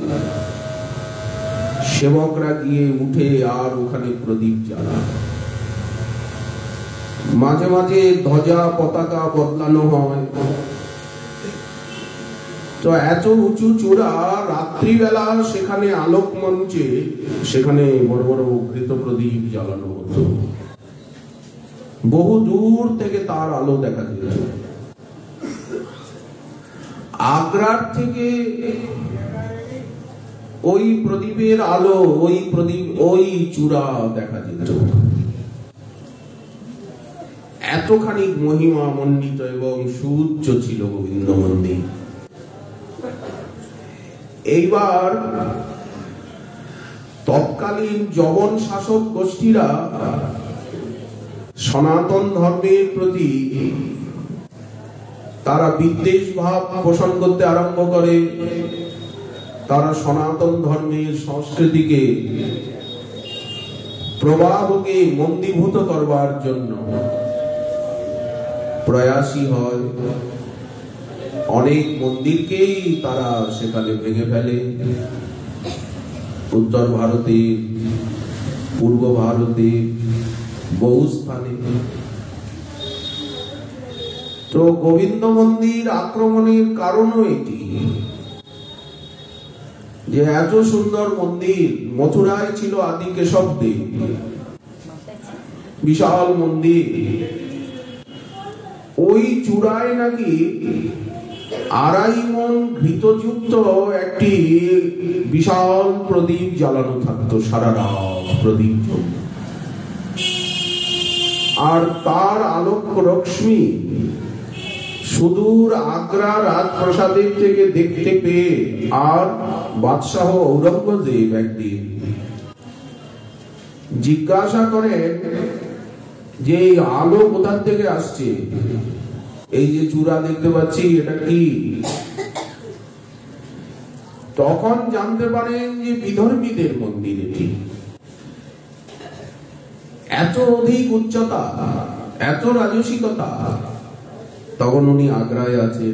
সেবকরা গিয়ে উঠে আর ওখানে প্রদীপ জ্বালায়। মাঝে মাঝে ধ্বজা পতাকা বদলানো হয়। তো এত উঁচু চূড়া, রাত্রিবেলা সেখানে আলোক মঞ্চে সেখানে বড় বড় ঘৃত প্রদীপ জ্বালানো হতো। বহু দূর থেকে তার আলো দেখা যেত। আগ্রার থেকে ওই প্রদীপের আলো, ওই চূড়া দেখা যেত। এতখানি মহিমা মণ্ডিত এবং সুউচ্চ ছিল গোবিন্দ মন্দির। এইবার তৎকালীন যবন শাসক গোষ্ঠীরা সনাতন ধর্মের প্রতি তারা বিদ্বেষ ভাব পোষণ করতে আরম্ভ করে। তারা সনাতন ধর্মের সংস্কৃতিকে, প্রবাহকে মন্দীভূত করবার জন্য প্রয়াসী হয়। অনেক মন্দিরকেই তারা সেখানে ভেঙে ফেলে। উত্তর ভারতে, পূর্ব ভারতে, বহু স্থানে। তো গোবিন্দ মন্দির আক্রমণের কারণও এটি, যে এত সুন্দর মন্দির মথুরায় ছিল আদি কেশবদেব, বিশাল মন্দির। ওই চূড়ায় নাকি 2.5 মণ ঘৃতযুক্ত একটি বিশাল প্রদীপ জ্বালানো থাকতো, সারা রাত প্রদীপ জ্বলত। আর তার আলোক রশ্মি সুদূর আগ্রা রাজপ্রাসাদের থেকে দেখতে পেয়ে আর বাদশাহ ঔরঙ্গজেব একদিন জিজ্ঞাসা করেন যে আলো কোথা থেকে আসছে, এই যে চূড়া দেখতে পাচ্ছি এটা কি? তখন জানতে পারেন যে বিধর্মীদের মন্দির এটি। এত অধিক উচ্চতা, এত রাজসিকতা। তখন উনি আগ্রায় আছেন।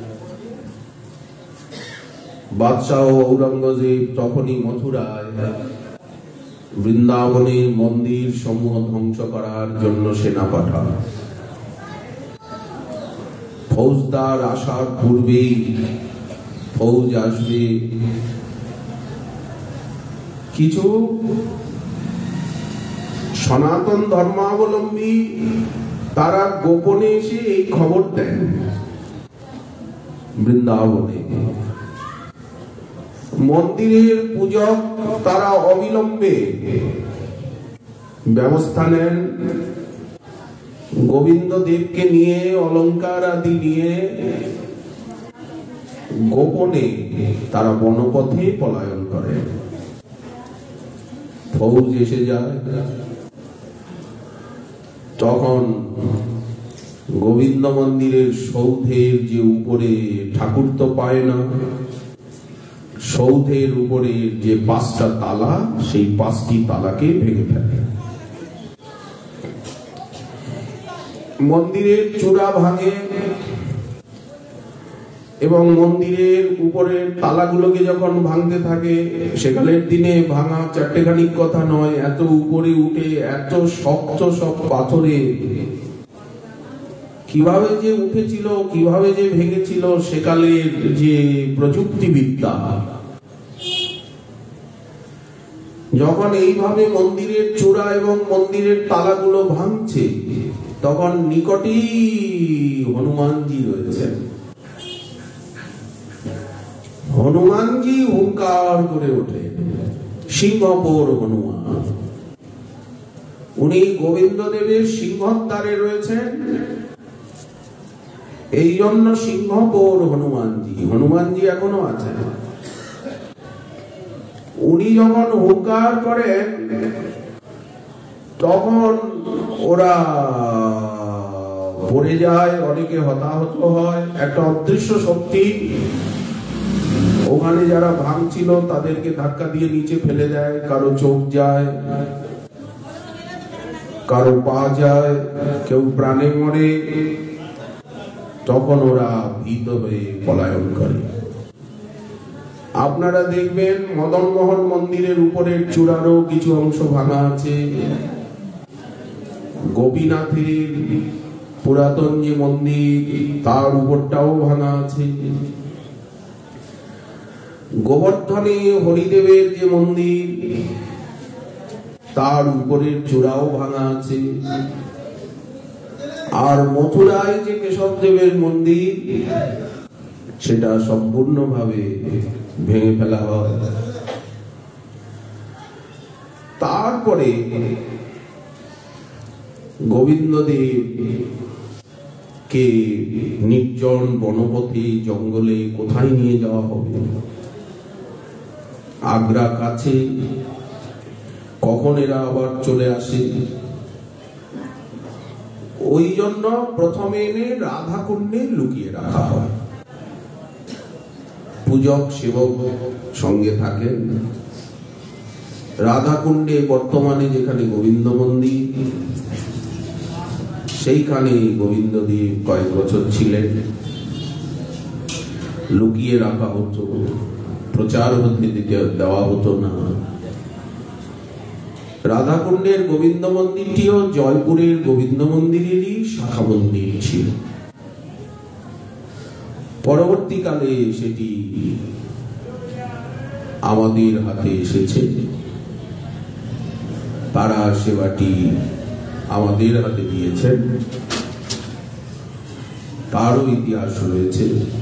বাদশাহ ঔরঙ্গজেব তখনই মথুরায় বৃন্দাবনের মন্দির সমূহ ধ্বংস করার জন্য সেনা পাঠান। ফৌজদার আসার পূর্বেই ফৌজ আসবে। কিছু সনাতন ধর্মাবলম্বী তারা গোপনে এসে এই খবর দেন বৃন্দাবনে। মন্দিরের পূজক তারা অবিলম্বে ব্যবস্থা নেন। গোবিন্দ দেবকে নিয়ে, অলংকার আদি নিয়ে গোপনে তারা বনপথে পলায়ন করে। ফৌজ এসে যায়। তখন গোবিন্দ মন্দিরের সৌধের যে উপরে ঠাকুর তো পায় না, সৌধের উপরে যে 5টা তালা, সেই 5টি তালাকে ভেঙে ফেলে। মন্দিরের চূড়া ভাঙে এবং মন্দিরের উপরের তালাগুলোকে যখন ভাঙতে থাকে, সেকালের দিনে ভাঙা চারটেখানিক কথা নয়, এত উপরে উঠে এত শক্ত সব পাথরে কিভাবে যে উঠেছিল, কিভাবে যে ভেঙেছিল, সেকালের যে প্রযুক্তিবিদ্যা। যখন এইভাবে মন্দিরের চূড়া এবং মন্দিরের তালাগুলো ভাঙছে, তখন নিকটেই হনুমানজি রয়েছেন। হনুমানজি হুঙ্কার করে ওঠে, সিংহপুর হনুমান। উনি গোবিন্দ দেবের সিংহদ্বারে রয়েছেন, এই জন্য সিংহপুর হনুমানজি। হনুমানজি এখনো আছেন। উনি যখন হুঙ্কার করেন, তখন ওরা পড়ে যায়, অনেকে হতাহত হয়। একটা অদৃশ্য শক্তি ওখানে যারা ভাঙছিল তাদেরকে ধাক্কা দিয়ে নিচে ফেলে দেয়। কারো চোখ যায়, কারো পা যায়, কেউ প্রাণে মরে। তখন ওরা ভীত হয়ে পলায়ন করে। আপনারা দেখবেন মদন মোহন মন্দিরের উপরের চূড়ারও কিছু অংশ ভাঙা আছে। গোপীনাথের পুরাতন যে মন্দির, তার উপরটাও ভাঙা আছে। গোবর্ধনে হরিদেবের যে মন্দির, তার উপরের চূড়াও ভাঙা আছে। আর মথুরায় যে কেশবদেবের মন্দির, সেটা সম্পূর্ণভাবে ভেঙে ফেলা হয়। তারপরে গোবিন্দদেব কে নির্জন বনপথে জঙ্গলে কোথায় নিয়ে যাওয়া হবে? আগ্রা কাছে। কখন এরা আবার চলে আসে? ওই জন্য প্রথমে এনে রাধা কুণ্ডে লুকিয়ে রাখা হয়। পূজক সেবক সঙ্গে থাকেন। রাধা কুণ্ডে বর্তমানে যেখানে গোবিন্দ মন্দির, সেইখানে গোবিন্দদেব কয়েক বছর ছিলেন। লুকিয়ে রাখা হতো, প্রচার হতে দেওয়া হতো না। রাধাকুণ্ডের গোবিন্দ মন্দিরটিও জয়পুরের গোবিন্দ মন্দিরেরই শাখা মন্দির ছিল। পরবর্তীকালে সেটি আমাদের হাতে এসেছে। তারা সেবাটি আমাদের হাতে দিয়েছেন, তারও ইতিহাস রয়েছে।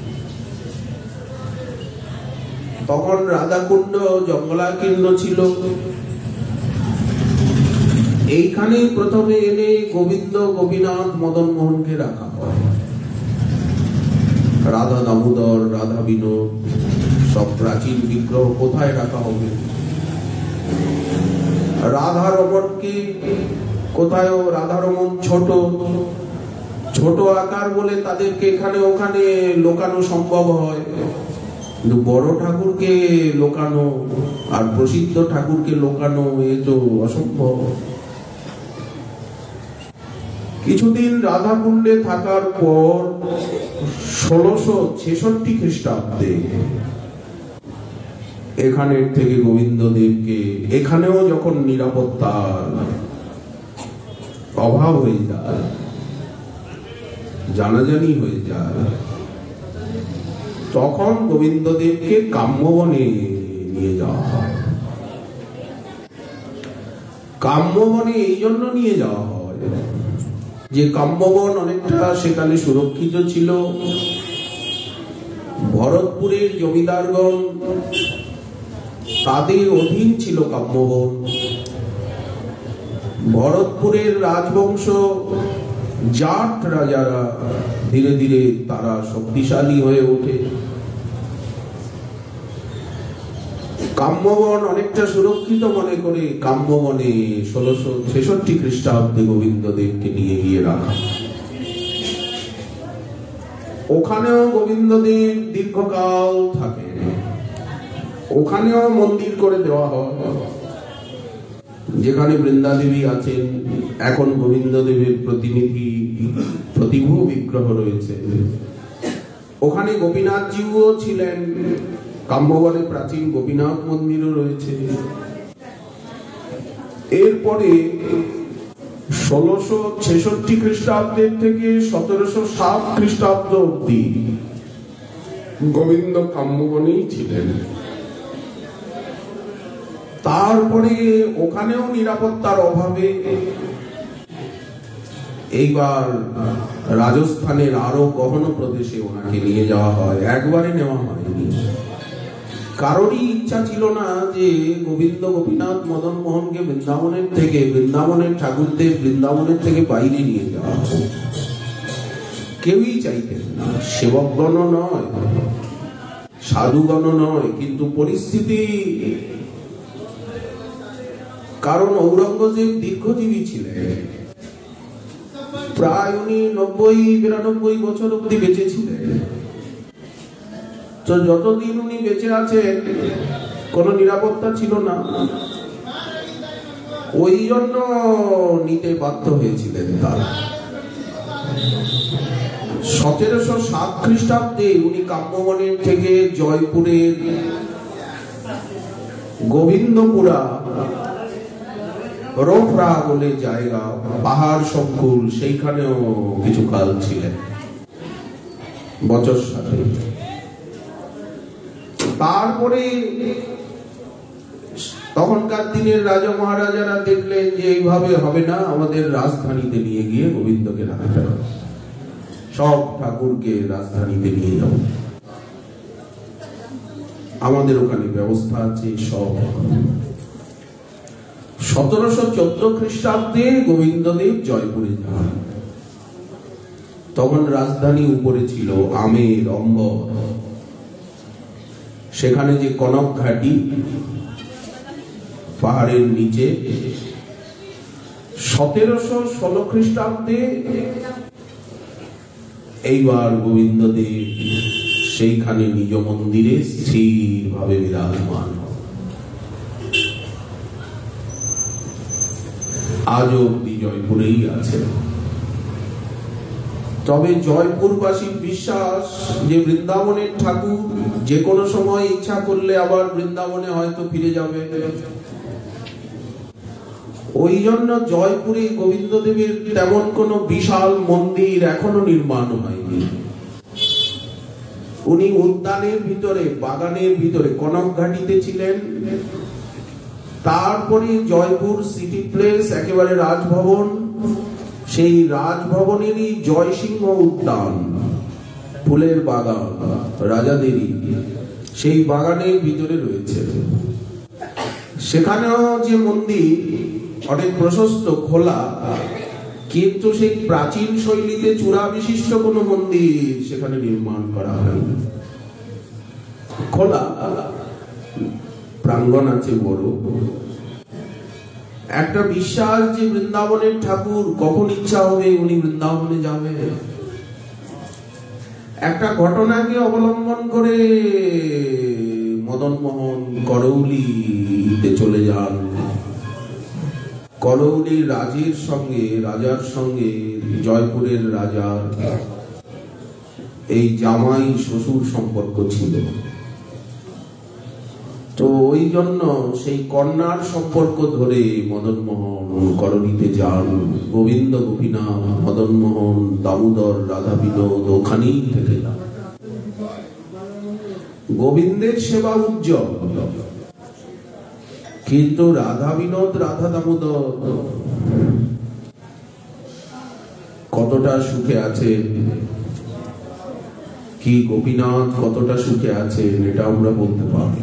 তখন রাধাকুণ্ড জঙ্গলাকীর্ণ ছিল। এইখানে প্রথমে এনে গোবিন্দ, গোপীনাথ, মদন মোহনকে রাখা হয়। রাধা দামোদর, রাধা বিনোদ সব প্রাচীন বিগ্রহ কোথায় রাখা হবে? রাধা রমণকে কোথায়? রাধা রমণ ছোট ছোট আকার বলে তাদেরকে এখানে ওখানে লোকানো সম্ভব হয়, কিন্তু বড় ঠাকুরকে লোকানো আর প্রসিদ্ধ ঠাকুরকে লোকানো এ তো অসম্ভব। কিছুদিন রাধাকুণ্ডে থাকার পর 1666 খ্রিস্টাব্দে এখানের থেকে গোবিন্দদেবকে, এখানেও যখন নিরাপত্তার অভাব হয়ে যায়, জানাজানি হয়ে যায়, তখন গোবিন্দদেবকে কাম্যবনে নিয়ে যাওয়া হয়। কাম্যবনে এই জন্য নিয়ে যাওয়া হয় যে কাম্যবন অনেকটা সেখানে সুরক্ষিত ছিল। ভরতপুরের জমিদারগণ, তাদের অধীন ছিল কাম্যবন। ভরতপুরের রাজবংশ জাট রাজারা ধীরে ধীরে তারা শক্তিশালী হয়ে ওঠে। কাম্যবন অনেকটা সুরক্ষিত মনে করে কাম্যবনে 1666 খ্রিস্টাব্দে গোবিন্দদেবকে নিয়ে গিয়ে রাখা। ওখানেও গোবিন্দদেব দীর্ঘকাল থাকে, ওখানেও মন্দির করে দেওয়া হয়। যেখানে বৃন্দাদেবী আছেন, এখন গোবিন্দদেবের প্রতিনিধি প্রতিভূ বিগ্রহ রয়েছে। ওখানে গোপীনাথজিও ছিলেন, কাম্যবনে প্রাচীন গোপীনাথ মন্দিরও রয়েছে। এরপরে 1666 খ্রিস্টাব্দের থেকে 1707 খ্রিস্টাব্দ অব্দি গোবিন্দ কাম্যবনেই ছিলেন। তারপরে ওখানেও নিরাপত্তার অভাবে এইবার রাজস্থানের আরো গহন প্রদেশে ওনাকে নিয়ে যাওয়া হয়। একবারে নেওয়া হয়নি, কারোরই ইচ্ছা ছিল না যে গোবিন্দ গোপীনাথ মদন মোহনকে বৃন্দাবনের ঠাকুরদের বৃন্দাবনের থেকে বাইরে নিয়ে যাওয়া হোক। কেউই চাইতেন না, সেবকগণ নয়, সাধুগণ নয়, কিন্তু পরিস্থিতি, কারণ ঔরঙ্গজেব দীর্ঘজীবী ছিলেন, প্রায় উনি 90-92 বছর অব্দি বেঁচে ছিলেন। তো যতদিন উনি বেঁচে আছেন কোন নিরাপত্তা ছিল না, ওই জন্য নিতে বাধ্য হয়েছিলেন তারা। 1707 খ্রিস্টাব্দে উনি কাম্যবনের থেকে জয়পুরের গোবিন্দপুরা রোফরা বলে জায়গা, পাহাড় সংকুল, সেইখানেও কিছু কাল ছিলেন বছর সাথে। তারপরে তখনকার দিনের রাজা মহারাজারা দেখলেন যে এইভাবে হবে না, আমাদের রাজধানীতে নিয়ে গিয়ে গোবিন্দকে রাখতে হবে, সব ঠাকুরকে রাজধানীতে নিয়ে যাব, আমাদের ওখানে ব্যবস্থা আছে সব। 1714 খ্রিস্টাব্দে গোবিন্দদেব জয়পুরে যান। তখন রাজধানী উপরে ছিল আমের, অম্বর, সেখানে যে কনক ঘাটি পাহাড়ের নিচে। 1716 খ্রিস্টাব্দে এইবার গোবিন্দদেব সেইখানে নিজ মন্দিরে স্থির ভাবে বিরাজমান। আজ অব্দি জয়পুরেই আছে। তবে জয়পুরবাসীর বিশ্বাস যে বৃন্দাবনের ঠাকুর যে কোনো সময় ইচ্ছা করলে আবার বৃন্দাবনে হয়তো ফিরে যাবে। ওই জন্য জয়পুরে গোবিন্দদেবের তেমন কোন বিশাল মন্দির এখনো নির্মাণ হয়নি। উনি উদ্যানের ভিতরে, বাগানের ভিতরে কনক ঘাটিতে ছিলেন। তারপরে জয়পুর সিটি প্লেস, একেবারে রাজভবন, সেই রাজভবনেরই জয়সিংহ উদ্যান, ফুলের বাগান রাজাদেরই, সেই বাগানের ভিতরে রয়েছে। সেখানেও যে মন্দির অনেক প্রশস্ত, খোলা, কিন্তু সেই প্রাচীন শৈলীতে চূড়া বিশিষ্ট কোন মন্দির সেখানে নির্মাণ করা হয়নি। খোলা প্রাঙ্গণ আছে বড়। একটা বিশ্বাস যে বৃন্দাবনের ঠাকুর যখন ইচ্ছা হবে উনি বৃন্দাবনে যাবে। একটা ঘটনাকে অবলম্বন করে মদন মোহন করৌলিতে চলে যান। করৌলির রাজার সঙ্গে জয়পুরের রাজার এই জামাই শ্বশুর সম্পর্ক ছিল। তো ওই জন্য সেই কন্যার সম্পর্ক ধরে মদন মোহন করণীতে যান। গোবিন্দ গোপীনাথ, মদন মোহন, দামোদর, রাধা বিনোদ ওখানেই থেকে যান। গোবিন্দের সেবা উজ্জ্বল, কিন্তু রাধা বিনোদ, রাধা দামোদর কতটা সুখে আছে, কি গোপীনাথ কতটা সুখে আছে এটা আমরা বলতে পারি।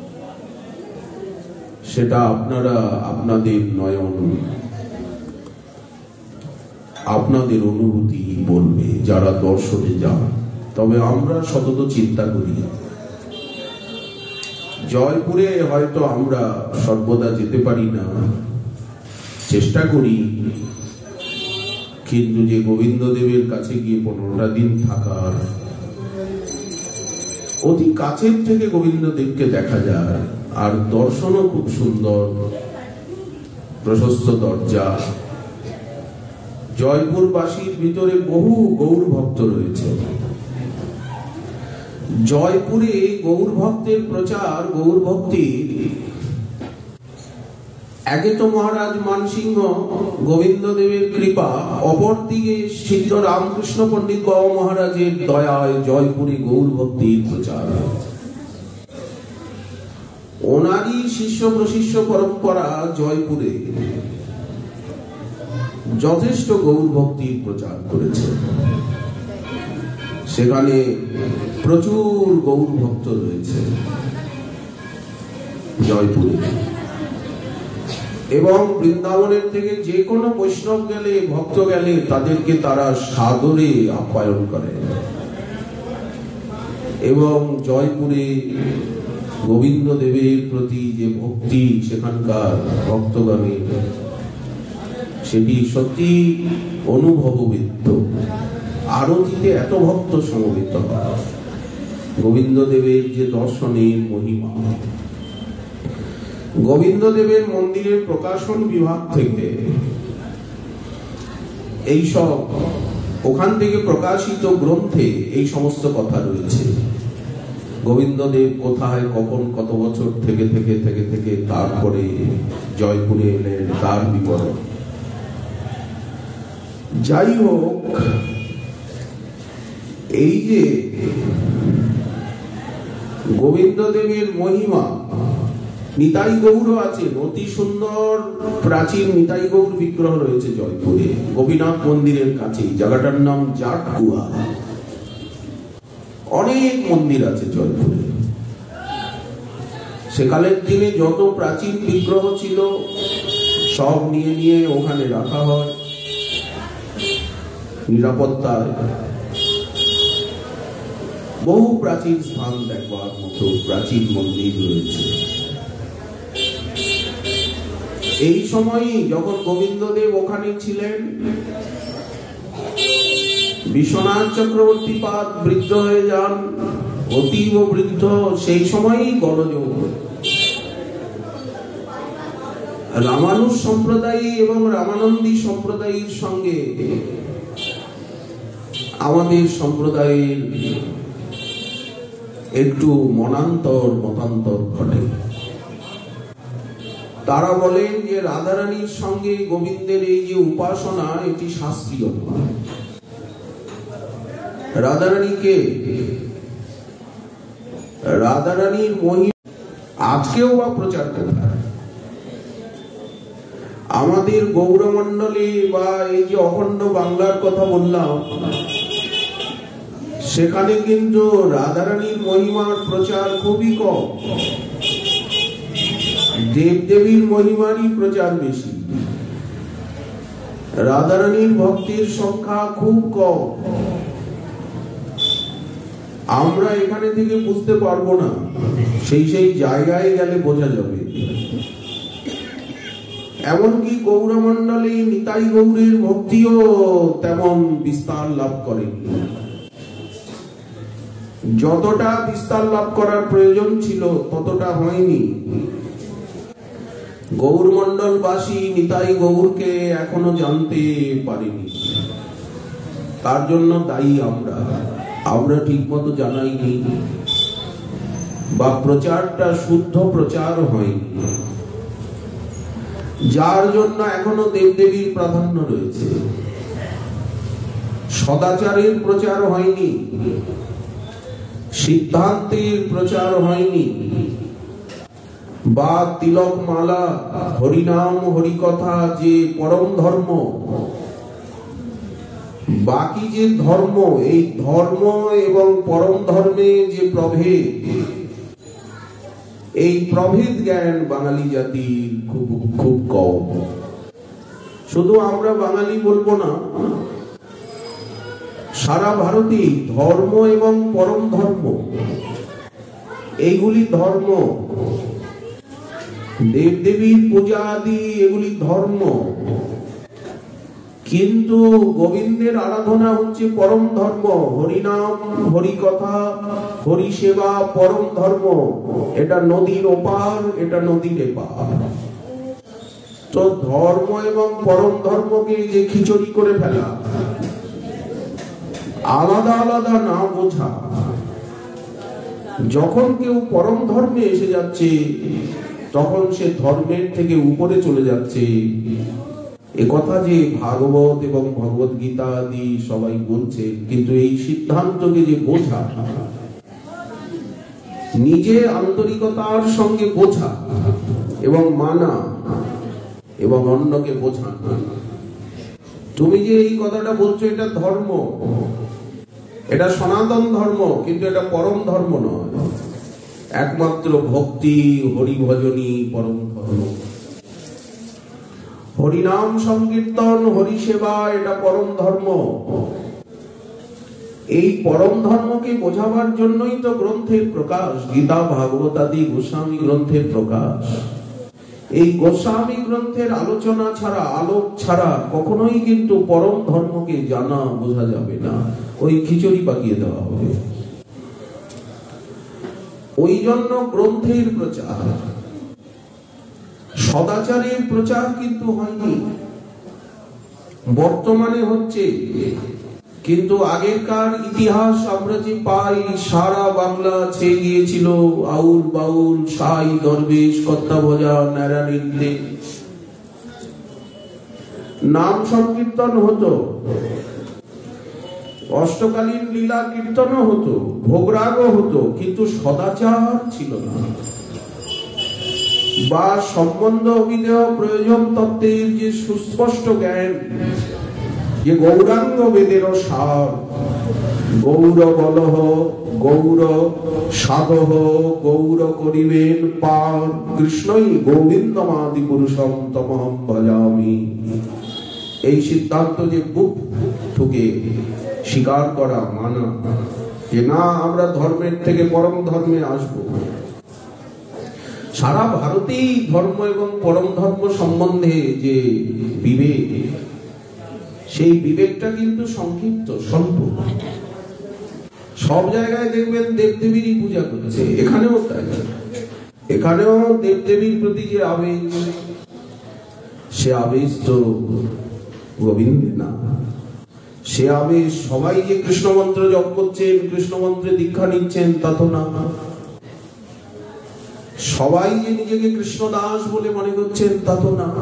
সেটা আপনারা আপনাদের নয়ন, আপনাদের অনুভূতি বলবে যারা দর্শনে যান। তবে আমরা সতত চিন্তা করি, জয়পুরে হয়তো আমরা সর্বদা যেতে পারি না, চেষ্টা করি, কিন্তু যে গোবিন্দদেবের কাছে গিয়ে 15টা দিন থাকার অতি কাছের থেকে গোবিন্দ দেবকে দেখা যায়, আর দর্শনও খুব সুন্দর, প্রশস্ত দরজা। জয়পুরবাসীর ভিতরে বহু গৌর ভক্ত রয়েছে। জয়পুরে গৌর ভক্তের প্রচার, গৌর ভক্তির একে তো মহারাজ মানসিংহ গোবিন্দ দেবের কৃপা, অপরদিকে সিদ্ধ রামকৃষ্ণ পণ্ডিত বাবা মহারাজের দয়ায় জয়পুরে গৌর ভক্তির প্রচার। ওনারই শিষ্য প্রশিষ্য পরম্পরা জয়পুরে যথেষ্ট গৌর ভক্তির প্রচার করেছে। সেখানে প্রচুর গৌর ভক্ত রয়েছে জয়পুরে, এবং বৃন্দাবনের থেকে যে কোনো বৈষ্ণব গেলে, ভক্ত গেলে, তাদেরকে তারা সাদরে আপ্যায়ন করে। এবং জয়পুরে গোবিন্দ দেবের প্রতি যে ভক্তি সেখানকার ভক্তগণের, সেটি সত্যি অনুভববিদ্য। আরতিতে এত ভক্ত সমবেত হয়, গোবিন্দ দেবের যে দর্শনের মহিমা। গোবিন্দ দেবের মন্দিরের প্রকাশন বিভাগ থেকে এইসব, ওখান থেকে প্রকাশিত গ্রন্থে এই সমস্ত কথা রয়েছে। গোবিন্দ দেব কোথায়, কখন, কত বছর থেকে থেকে থেকে থেকে তারপরে জয়পুরে এলেন, তার বিবরণ। যাই হোক, এই যে গোবিন্দ দেবের মহিমা, নিতাই গৌর আছে, অতি সুন্দর প্রাচীন নিতাই গৌর বিগ্রহ রয়েছে জয়পুরে গোপীনাথ মন্দিরের কাছে। জায়গাটার নাম জাটকুয়া। অনেক মন্দির আছে জয়পুরে। সেকালের দিনে যত প্রাচীন বিগ্রহ ছিল সব নিয়ে নিয়ে ওখানে রাখা হয় নিরাপত্তায়। বহু প্রাচীন স্থান দেখবার মতো প্রাচীন মন্দির রয়েছে। এই সময়ই যখন গোবিন্দদেব ওখানে ছিলেন, বিশ্বনাথ চক্রবর্তী পাদ বৃদ্ধ হয়ে যান, অতীব বৃদ্ধ। সেই সময়ই গলযোগ রামানুজ সম্প্রদায় এবং রামানন্দী সম্প্রদায়ের সঙ্গে আমাদের সম্প্রদায়ের একটু মতান্তর ঘটে। তারা বলেন যে রাধারানীর সঙ্গে গোবিন্দের এই যে উপাসনা, এটি শাস্ত্রীয় নয়। রাধারানীকে, রাধারানীর মহিমা আজকেও বা প্রচার করে আমাদের গৌরমণ্ডলে, বা এই যে অখণ্ড বাংলার কথা বললাম, সেখানে কিন্তু রাধারানীর মহিমার প্রচার খুবই কম। দেবদেবীর মহিমারই প্রচার বেশি। রাধারানীর ভক্তের সংখ্যা খুব কম। আমরা এখানে থেকে বুঝতে পারবো না, সেই সেই জায়গায় গেলে বোঝা যাবে। এমনকি গৌরমণ্ডলে নিতাই গৌরের ভক্তিও তেমন বিস্তার লাভ করেনি। যতটা বিস্তার লাভ করার প্রয়োজন ছিল ততটা হয়নি। গৌরমণ্ডলবাসী নিতাই গৌরকে এখনো জানতে পারিনি। তার জন্য দায়ী আমরা ঠিক মতো জানাইনি, বা প্রচারটা শুদ্ধ প্রচার হয়নি, যার জন্য এখনো দেবদেবীর প্রাধান্য রয়েছে। সদাচারের প্রচার হয়নি, সিদ্ধান্তের প্রচার হয়নি, বা তিলক মালা, হরিনাম, হরিকথা যে পরম ধর্ম, বাকি যে ধর্ম, এই ধর্ম এবং পরম ধর্মে যে প্রভেদ, এই প্রভেদ জ্ঞান বাঙালি জাতির খুব খুব কম। শুধু আমরা বাঙালি বলবো না, সারা ভারতে ধর্ম এবং পরম ধর্ম, এইগুলি ধর্ম। দেবদেবীর পূজা আদি এগুলি ধর্ম, কিন্তু গোবিন্দের আরাধনা হচ্ছে পরম ধর্ম। হরিনাম, হরিকথা, হরি সেবা পরম ধর্ম। এটা নদীর ওপার, এটা নদীর এপার। তো ধর্ম এবং পরম ধর্মকে যে খিচুড়ি করে ফেলা, আলাদা আলাদা না বোঝা। যখন কেউ পরম ধর্মে এসে যাচ্ছে তখন সে ধর্মের থেকে উপরে চলে যাচ্ছে। একথা যে ভাগবত এবং ভগবত গীতা আদি সবাই বলছে, কিন্তু এই সিদ্ধান্তকে যে বোঝা, নিজে আন্তরিকতার সঙ্গে বোঝা এবং মানা এবং অন্যকে বোঝা। তুমি যে এই কথাটা বলছো এটা ধর্ম, এটা সনাতন ধর্ম, কিন্তু এটা পরম ধর্ম নয়। একমাত্র ভক্তি, হরিভজনী পরম ধর্ম। হরিনাম সংকীর্তন, হরি সেবা এটা পরম ধর্ম। এই পরম ধর্মকে বোঝাবার জন্যই তো গ্রন্থের প্রকাশ, গীতা, ভাগবত আদি গোস্বামী গ্রন্থের প্রকাশ। এই গোস্বামী গ্রন্থের আলোচনা ছাড়া, আলোক ছাড়া কখনোই কিন্তু পরম ধর্মকে জানা, বোঝা যাবে না। ওই খিচুড়ি পাকিয়ে দেওয়া হবে। ওই জন্য গ্রন্থের প্রচার, সদাচারের প্রচার কিন্তু হয়নি। বর্তমানে হচ্ছে, কিন্তু আগেরকার ইতিহাস আমরা যে পাই, সারা বাংলা ছেয়ে গিয়েছিল আউল বাউল, সাই, দরবেশ, কর্তাভজা, নারায়ণীতে। নাম সংকীর্তন হতো, অষ্টকালীন লীলা কীর্তনও হতো, ভোগরাগও হতো, কিন্তু সদাচার ছিল না। বা সম্বন্ধ, অভিদেহ, প্রয়োজন তত্ত্বের যে সুস্পষ্ট জ্ঞান, যে গৌরাঙ্গ বেদেরও সার, গৌর বলহ, গৌর সাধহ, গৌর করিবেন পার, কৃষ্ণই গোবিন্দমাদি পুরুষম তমহম ভজামি। এই সিদ্ধান্ত যে বুক ঠুকে স্বীকার করা, মানা, যে না, আমরা ধর্মের থেকে পরম ধর্মে আসব। সারা ভারতেই ধর্ম এবং পরম ধর্ম সম্বন্ধে যে বিবেক, সেই বিবেকটা কিন্তু সংক্ষিপ্ত, স্বল্প। সব জায়গায় দেখবেন দেবদেবীরই পূজা করছে, এখানেও তাই। এখানেও দেবদেবীর প্রতি যে আবেশ, সে আবেশ তো গোবিন্দের না। সে আবেশ সবাই যে কৃষ্ণ মন্ত্র জপ করছেন, কৃষ্ণ মন্ত্রে দীক্ষা নিচ্ছেন, তা তো না। সবাই যে নিজেকে কৃষ্ণদাস বলে মনে করছেন, তা তো না।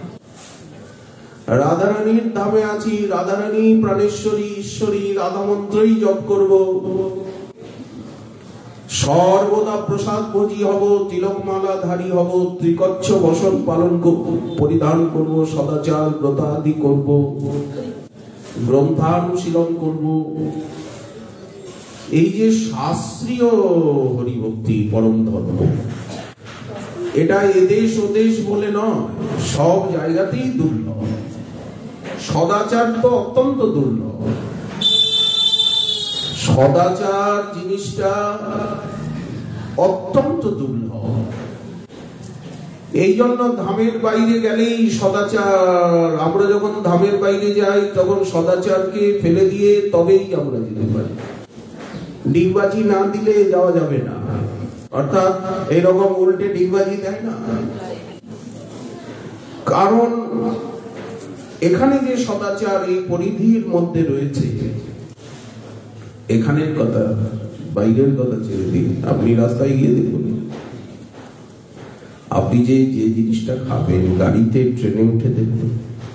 রাধারানীর ধামে আছি, রাধারানী প্রাণেশ্বরী, ঈশ্বরী, রাধা মন্ত্রই জপ করব, সর্বদা প্রসাদ ভোজি হব, তিলকমালা ধারী হব, ত্রিকচ্ছ বসন পালন পরিধান করব, সদাচার ব্রতাদি করব, গ্রন্থানুশীলন করব। এই যে শাস্ত্রীয় হরিভক্তি, পরম ধর্ম, এটা এদেশ ওদেশ বলে নয়, সব জায়গাতেই দুর্লভ। সদাচার তো অত্যন্ত দুর্লভ। সদাচার জিনিসটা অত্যন্ত দুর্লভ। এই জন্য ধামের বাইরে গেলেই সদাচার, আমরা যখন ধামের বাইরে যাই তখন সদাচারকে ফেলে দিয়ে তবেই আমরা যেতে পারি। ডিগবাজি না দিলে যাওয়া যাবে না। অর্থাৎ এইরকম উল্টে ডিগবাজি দেয় না, কারণ এখানে যে সদাচার এই পরিধির মধ্যে রয়েছে, এখানের কথা, বাইরের কথা ছেড়ে দিন। আপনি রাস্তায় গিয়ে দেখুন, আপনি যে জিনিসটা খাবেন, গাড়িতে ট্রেনে উঠে দেখুন,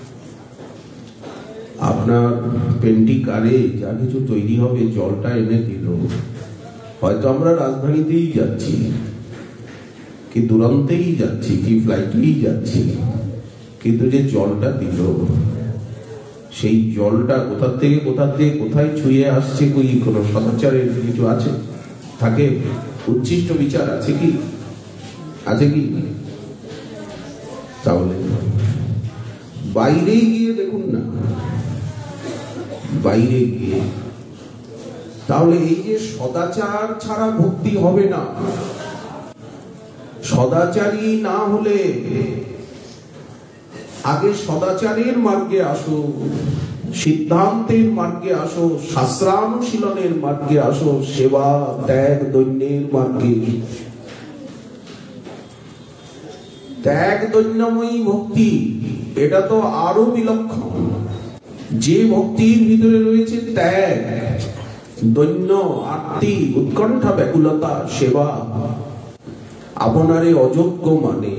আপনার পেন্টি কারে যা কিছু তৈরি হবে, জলটা এনে দিল। হয়তো আমরা রাজধানীতেই যাচ্ছি, কি দুরন্তেই যাচ্ছি, কি ফ্লাইটেই যাচ্ছি, কিন্তু যে জলটা দিল, সেই জলটা কোথা থেকে কোথায় ছুঁয়ে আসছে, কোনো সদাচারের কিছু আছে? থাকে? উচ্ছিষ্ট বিচার আছে কি? আছে কি? তাহলে বাইরে গিয়ে দেখুন না, বাইরে গিয়ে। তাহলে এই যে সদাচার ছাড়া ভক্তি হবে না। সদাচারী না হলে আগে সদাচারের মার্গে আসো, সিদ্ধান্তের মার্গে আসো, শাস্ত্রানুশীলনের মার্গে আসো, সেবা ত্যাগ দৈন্যের মার্গে। ত্যাগ দৈন্যময়ী ভক্তি, এটা তো আরো বিলক্ষণ। যে ভক্তির ভিতরে রয়েছে ত্যাগ, দৈন্য, আরতি, উৎকণ্ঠা, ব্যাকুলতা, সেবা, আপনারে অযোগ্য মানে,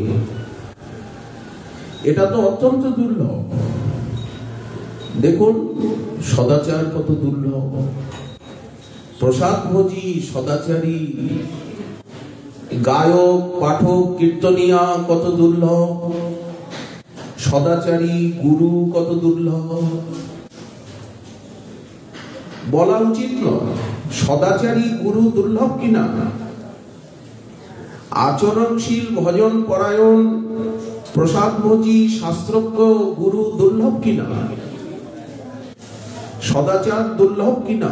এটা তো অত্যন্ত দুর্লভ। দেখুন সদাচার কত দুর্লভ, প্রসাদভোজী সদাচারী গায়ক, পাঠক, কীর্তনিয়া কত দুর্লভ, সদাচারী গুরু কত দুর্লভ। বলা উচিত নয় সদাচারী গুরু দুর্লভ কিনা, আচরণশীল ভজন পরায়ণ প্রসাদভোজী শাস্ত্রজ্ঞ গুরু দুর্লভ কিনা, সদাচার দুর্লভ কিনা।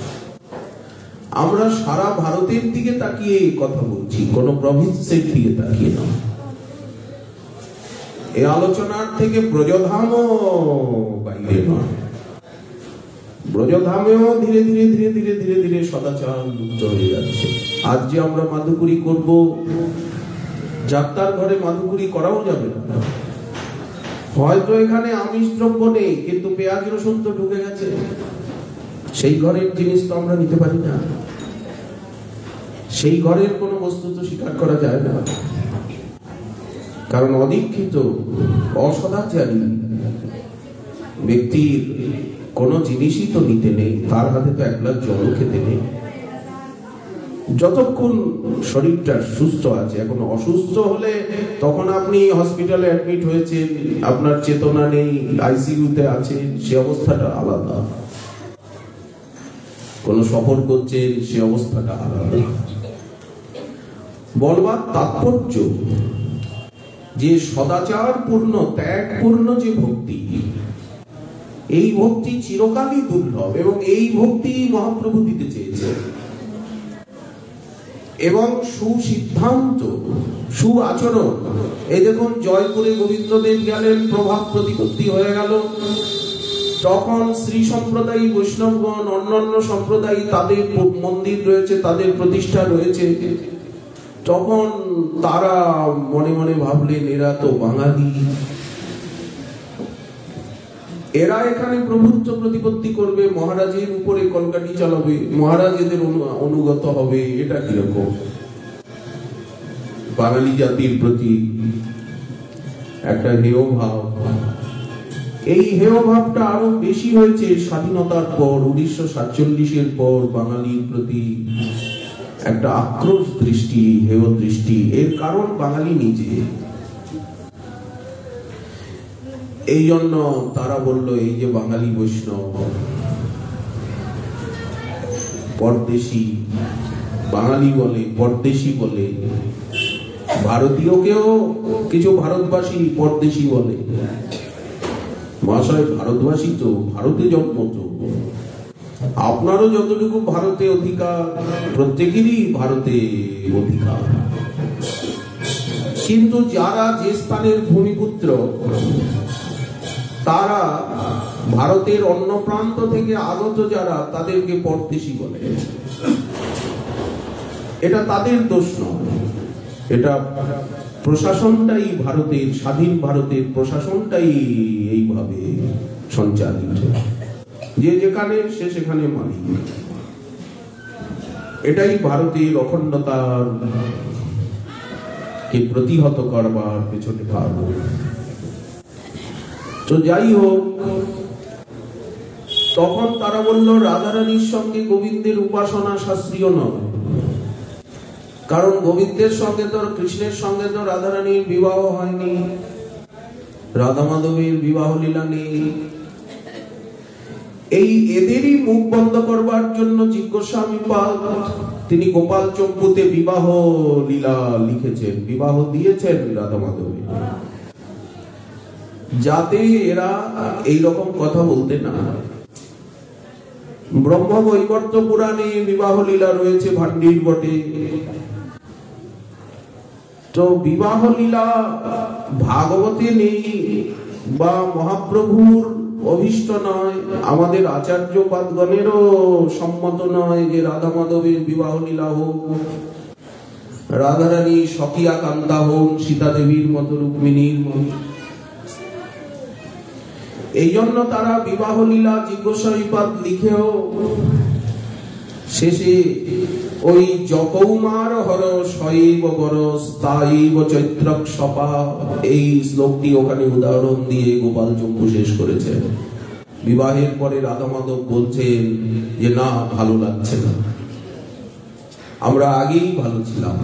আমরা সারা ভারতের দিকে তাকিয়ে কথা বলছি, কোন প্রভিন্সের দিকে তাকিয়ে না। এই আলোচনার থেকে ব্রজধামও বাইরে নয়, ব্রজধামেও ধীরে ধীরে ধীরে ধীরে ধীরে ধীরে সদাচার লুপ্ত হয়ে যাচ্ছে। আজ যে আমরা মাধুকুরি করব, যাত্রার ঘরে মাধুকুরি করাও যাবে না। হয়তো এখানে আমিষ দ্রব্য নেই, কিন্তু পেঁয়াজ রসুন তো ঢুকে গেছে, সেই ঘরের জিনিস তো আমরা নিতে পারি না, সেই ঘরের কোনো বস্তু তো স্বীকার করা যায় না। কারণ অদীক্ষিত অসদাচারী ব্যক্তির কোনো জিনিসই তো নিতে নেই, তার হাতে তো এক গ্লাস জল খেতে নেই। যতক্ষণ শরীরটা সুস্থ আছে, এখন অসুস্থ হলে তখন আপনি হসপিটালে অ্যাডমিট হয়েছেন, আপনার চেতনা নেই, আইসিইউতে আছেন, সে অবস্থাটা আলাদা। কোন সফর করছেন, সে অবস্থাটা আলাদা। বলবার তাৎপর্য যে সদাচার পূর্ণ, ত্যাগ পূর্ণ যে ভক্তি, এই ভক্তি চিরকালই দুর্লভ, এবং এই ভক্তি মহাপ্রভু দিতে চেয়েছে। এবং সুসিদ্ধান্ত, সু আচরণ। এই দেখুন জয়পুরে গোবিন্দদেব গেলেন, প্রভাব প্রতিপত্তি হয়ে গেল, তখন শ্রী সম্প্রদায়ী বৈষ্ণবগণ, অন্যান্য সম্প্রদায়, তাদের মন্দির রয়েছে, তাদের প্রতিষ্ঠা রয়েছে, তখন তারা মনে মনে ভাবলেন এরা তো বাঙালি, এরা এখানে প্রভুত্ব প্রতিপত্তি করবে, মহারাজের উপরে কলকাঠি চালাবে, মহারাজ এদের অনুগত হবে। এটা কিরকম? বাঙালি জাতির প্রতি একটা হেয় ভাব। এই হেয় ভাবটা আরো বেশি হয়েছে স্বাধীনতার পর, 1947-এর পর বাঙালির প্রতি একটা আক্রোশ দৃষ্টি, হেয় দৃষ্টি। এর কারণ বাঙালি নিজে। এই জন্য তারা বলল এই যে বাঙালি বৈষ্ণব, পরদেশী, বাঙালি বলে, পরদেশী বলে, ভারতীয়কেও কিছু ভারতবাসী পরদেশী বলে। মহাশয় ভারতবাসী তো, ভারতে জন্ম তো, আপনারও যতটুকু ভারতে অধিকার, প্রত্যেকেরই ভারতে অধিকার। কিন্তু যারা যে স্থানের ভূমিপুত্র, তারা ভারতের অন্য প্রান্ত থেকে আগত যারা, তাদেরকে পরদেশী বলে। এটা তাদের দোষ নয়, এটা প্রশাসনটাই ভারতের, স্বাধীন ভারতের প্রশাসনটাই এইভাবে সঞ্চালিত, যে যেখানে সে সেখানে মালিক। এটাই ভারতের অখণ্ডতার কে প্রতিহত করবার পেছনে কারণ। তো যাই হোক, তখন তারা বলল রাধারানীর সঙ্গে গোবিন্দের উপাসনা শাস্ত্রীয় নয়, কারণ গোবিন্দের সঙ্গে তো, কৃষ্ণের সঙ্গে তো রাধারানীর বিবাহ হয়নি, রাধা মাধবের বিবাহ লীলা নেই। এই এদেরই মুখ বন্ধ করবার জন্য জিজ্ঞাস্বামী পাল তিনি গোপাল চম্পুতে বিবাহ লীলা লিখেছেন, বিবাহ দিয়েছেন রাধা মাধবের, যাতে এরা এই রকম কথা বলতে না। ব্রহ্ম বৈবর্ত পুরাণে বিবাহ লীলা রয়েছে, ভান্ডির বটে। তো বিবাহ লীলা ভাগবতে নেই, বা মহাপ্রভুর অভিষ্ট নয়, আমাদের আচার্যপাদগণেরও সম্মত নয় যে রাধা মাধবের বিবাহ লীলা হোক, রাধারানী স্বকীয়া কান্তা হন সীতা দেবীর মতো, রুক্মিণীর মতো। এই জন্য তারা বিবাহ লীলা জিজ্ঞাসাইপাদ লিখেও শেষে ওই যকৌমার হর শৈব বরস তাইব চৈত্রক সপা, এই শ্লোকটি ওখানে উদাহরণ দিয়ে গোপাল চম্পু শেষ করেছেন। বিবাহের পরে রাধা মাধব বলছেন যে না, ভালো লাগছে না, আমরা আগেই ভালো ছিলাম,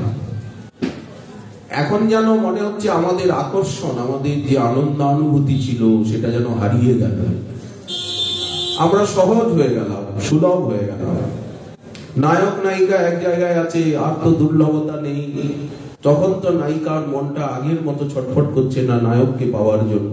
এখন যেন মনে হচ্ছে আমাদের আকর্ষণ, আমাদের যে আনন্দানুভূতি ছিল সেটা যেন হারিয়ে গেল, আমরা সহজ হয়ে গেলাম, সুলভ হয়ে গেলাম। নায়ক নায়িকা এক জায়গায় আছে, আর তো দুর্লভতা নেই। তখন তো নায়িকার মনটা আগের মতো ছটফট করছে না নায়ককে পাওয়ার জন্য।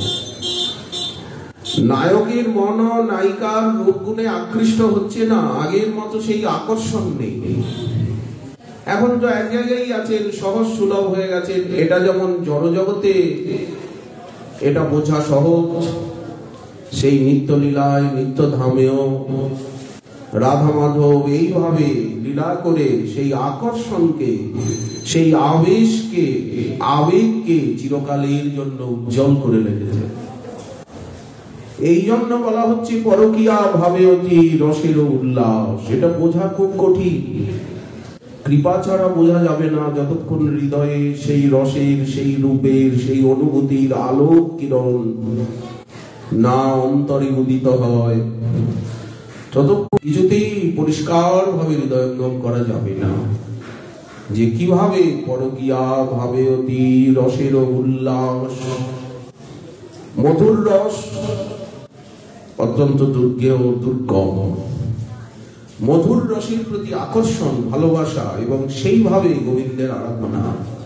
নায়কের মন নায়িকার রূপগুণে আকৃষ্ট হচ্ছে না, আগের মতো সেই আকর্ষণ নেই। এখন তো এক জায়গায় আছেন, সহজ সুলভ হয়ে গেছেন। এটা যেমন জড়জগতে এটা বোঝা সহজ, সেই নিত্য লীলায় নিত্য ধামেও রাধা মাধব এইভাবে লীলা করে সেই আকর্ষণকে, সেই আবেশকে, আবেগকে চিরকালের জন্য উজ্জ্বল করে রেখেছে। এই জন্য বলা হচ্ছে পরকীয়া ভাবে অতি রসের উল্লাস। এটা বোঝা খুব কঠিন, কৃপা ছাড়া বোঝা যাবে না। যতক্ষণ হৃদয়ে সেই রসের, সেই রূপের, সেই অনুভূতির আলোক কিরণ না অন্তরে উদিত হয়, ততক্ষণ কিছুতেই পরিষ্কার ভাবে হৃদয়ঙ্গম করা যাবে না যে কিভাবে পরকীয়া ভাবে অতি রসের উল্লাস। মধুর রস অত্যন্ত দুর্গেয়, দুর্গম। মধুর রসের প্রতি আকর্ষণ, ভালোবাসা এবং সেইভাবে গোবিন্দের আরাধনা,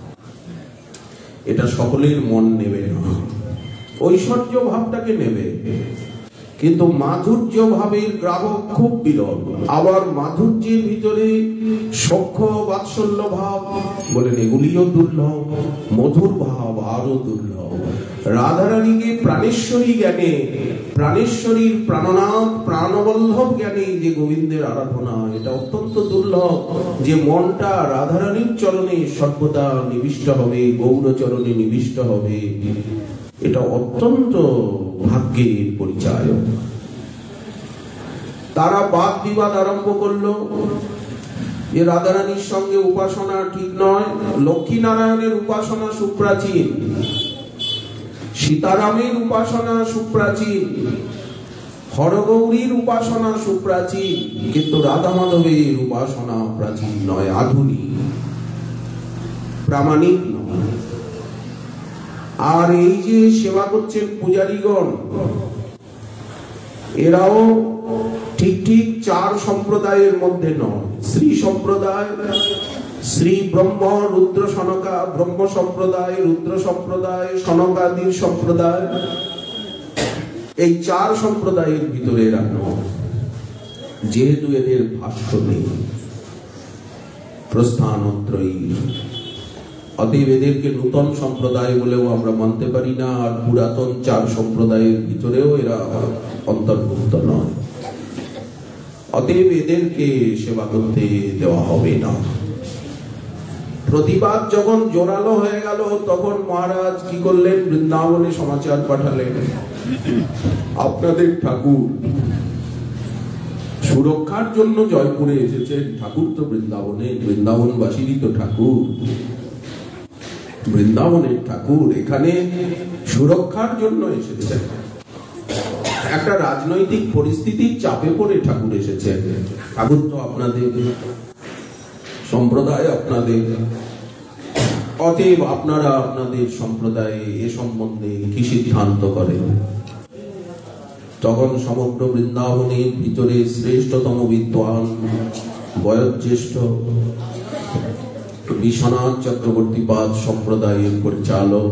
এটা সকলের মন নেবে না। ঐশ্বর্য ভাবটাকে নেবে, কিন্তু মাধুর্য ভাবের গ্রাহক খুব বিরল। আবার মাধুর্যের ভিতরে সখ্য বাৎসল্য ভাব বলেন, এগুলিও দুর্লভ। মধুর ভাব আরো দুর্লভ। রাধারানীকে প্রাণেশ্বরী জ্ঞানে, প্রাণেশ্বরীর প্রাণনাথ প্রাণবল্লভ জ্ঞানে যে গোবিন্দের আরাধনা, এটা অত্যন্ত দুর্লভ। যে মনটা রাধারানীর চরণে সর্বদা নিবিষ্ট হবে, গৌরচরণে নিবিষ্ট হবে, এটা অত্যন্ত ভাগ্যের পরিচয়। তারা বাদ বিবাদ আরম্ভ করলো যে রাধারানীর সঙ্গে উপাসনা ঠিক নয়। লক্ষ্মী নারায়ণের উপাসনা সুপ্রাচীন, সীতারামের উপাসনা সুপ্রাচীন, হরগৌরীর উপাসনা সুপ্রাচীন, কিন্তু রাধা মাধবের উপাসনা প্রাচীন নয়, আধুনিক, প্রামাণিক নয়। আর এই যে সেবা করছেন পূজারীগণ, এরাও ঠিক ঠিক চার সম্প্রদায়ের মধ্যে নয়। শ্রী সম্প্রদায়, শ্রী ব্রহ্ম রুদ্র সনকা, ব্রহ্ম সম্প্রদায়, রুদ্র সম্প্রদায়, সনকাদির সম্প্রদায়, এই চার সম্প্রদায়ের ভিতরে এরা নয়। যেহেতু এদের ভাষ্য নেই প্রস্থানত্রয়ী, অতএব এদেরকে নূতন সম্প্রদায় বলেও আমরা মানতে পারি না। আর পুরাতন চার সম্প্রদায়ের ভিতরেও এরা অন্তর্ভুক্ত নয়। অতএব এদেরকে সেবা করতে দেওয়া হবে না। প্রতিবাদ যখন জোরালো হয়ে গেল, তখন মহারাজ কি করলেন? বৃন্দাবনে সমাচার পাঠালেন, আপনাদের ঠাকুর সুরক্ষার জন্য জয়পুরে এসেছেন। ঠাকুর তো বৃন্দাবনে, বৃন্দাবনবাসীরই তো ঠাকুর, বৃন্দাবনের ঠাকুর এখানে সুরক্ষার জন্য এসেছেন। একটা রাজনৈতিক পরিস্থিতির চাপে পড়ে ঠাকুর এসেছেন। ঠাকুর তো আপনাদের সম্প্রদায়, আপনাদের, অতএব আপনারা আপনাদের সম্প্রদায়ে এ সম্বন্ধে কি সিদ্ধান্ত করেন? তখন সমগ্র বৃন্দাবনের ভিতরে শ্রেষ্ঠতম বিদ্বান, বয়োজ্যেষ্ঠ বিশ্বনাথ চক্রবর্তী পাদ সম্প্রদায়ের পরিচালক,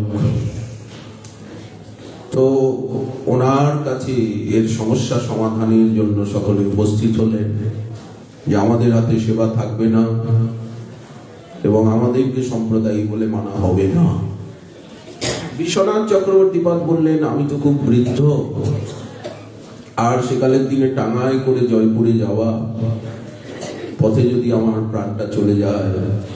তো ওনার কাছে এর সমস্যা সমাধানের জন্য সকলে উপস্থিত হলেন যে আমাদের হাতে সেবা থাকবে না এবং আমাদেরকে সম্প্রদায় বলে মানা হবে না। বিশ্বনাথ চক্রবর্তীপাদ বললেন, আমি তো খুব বৃদ্ধ, আর সেকালের দিনে টাঙ্গায় করে জয়পুরে যাওয়া, পথে যদি আমার প্রাণটা চলে যায়।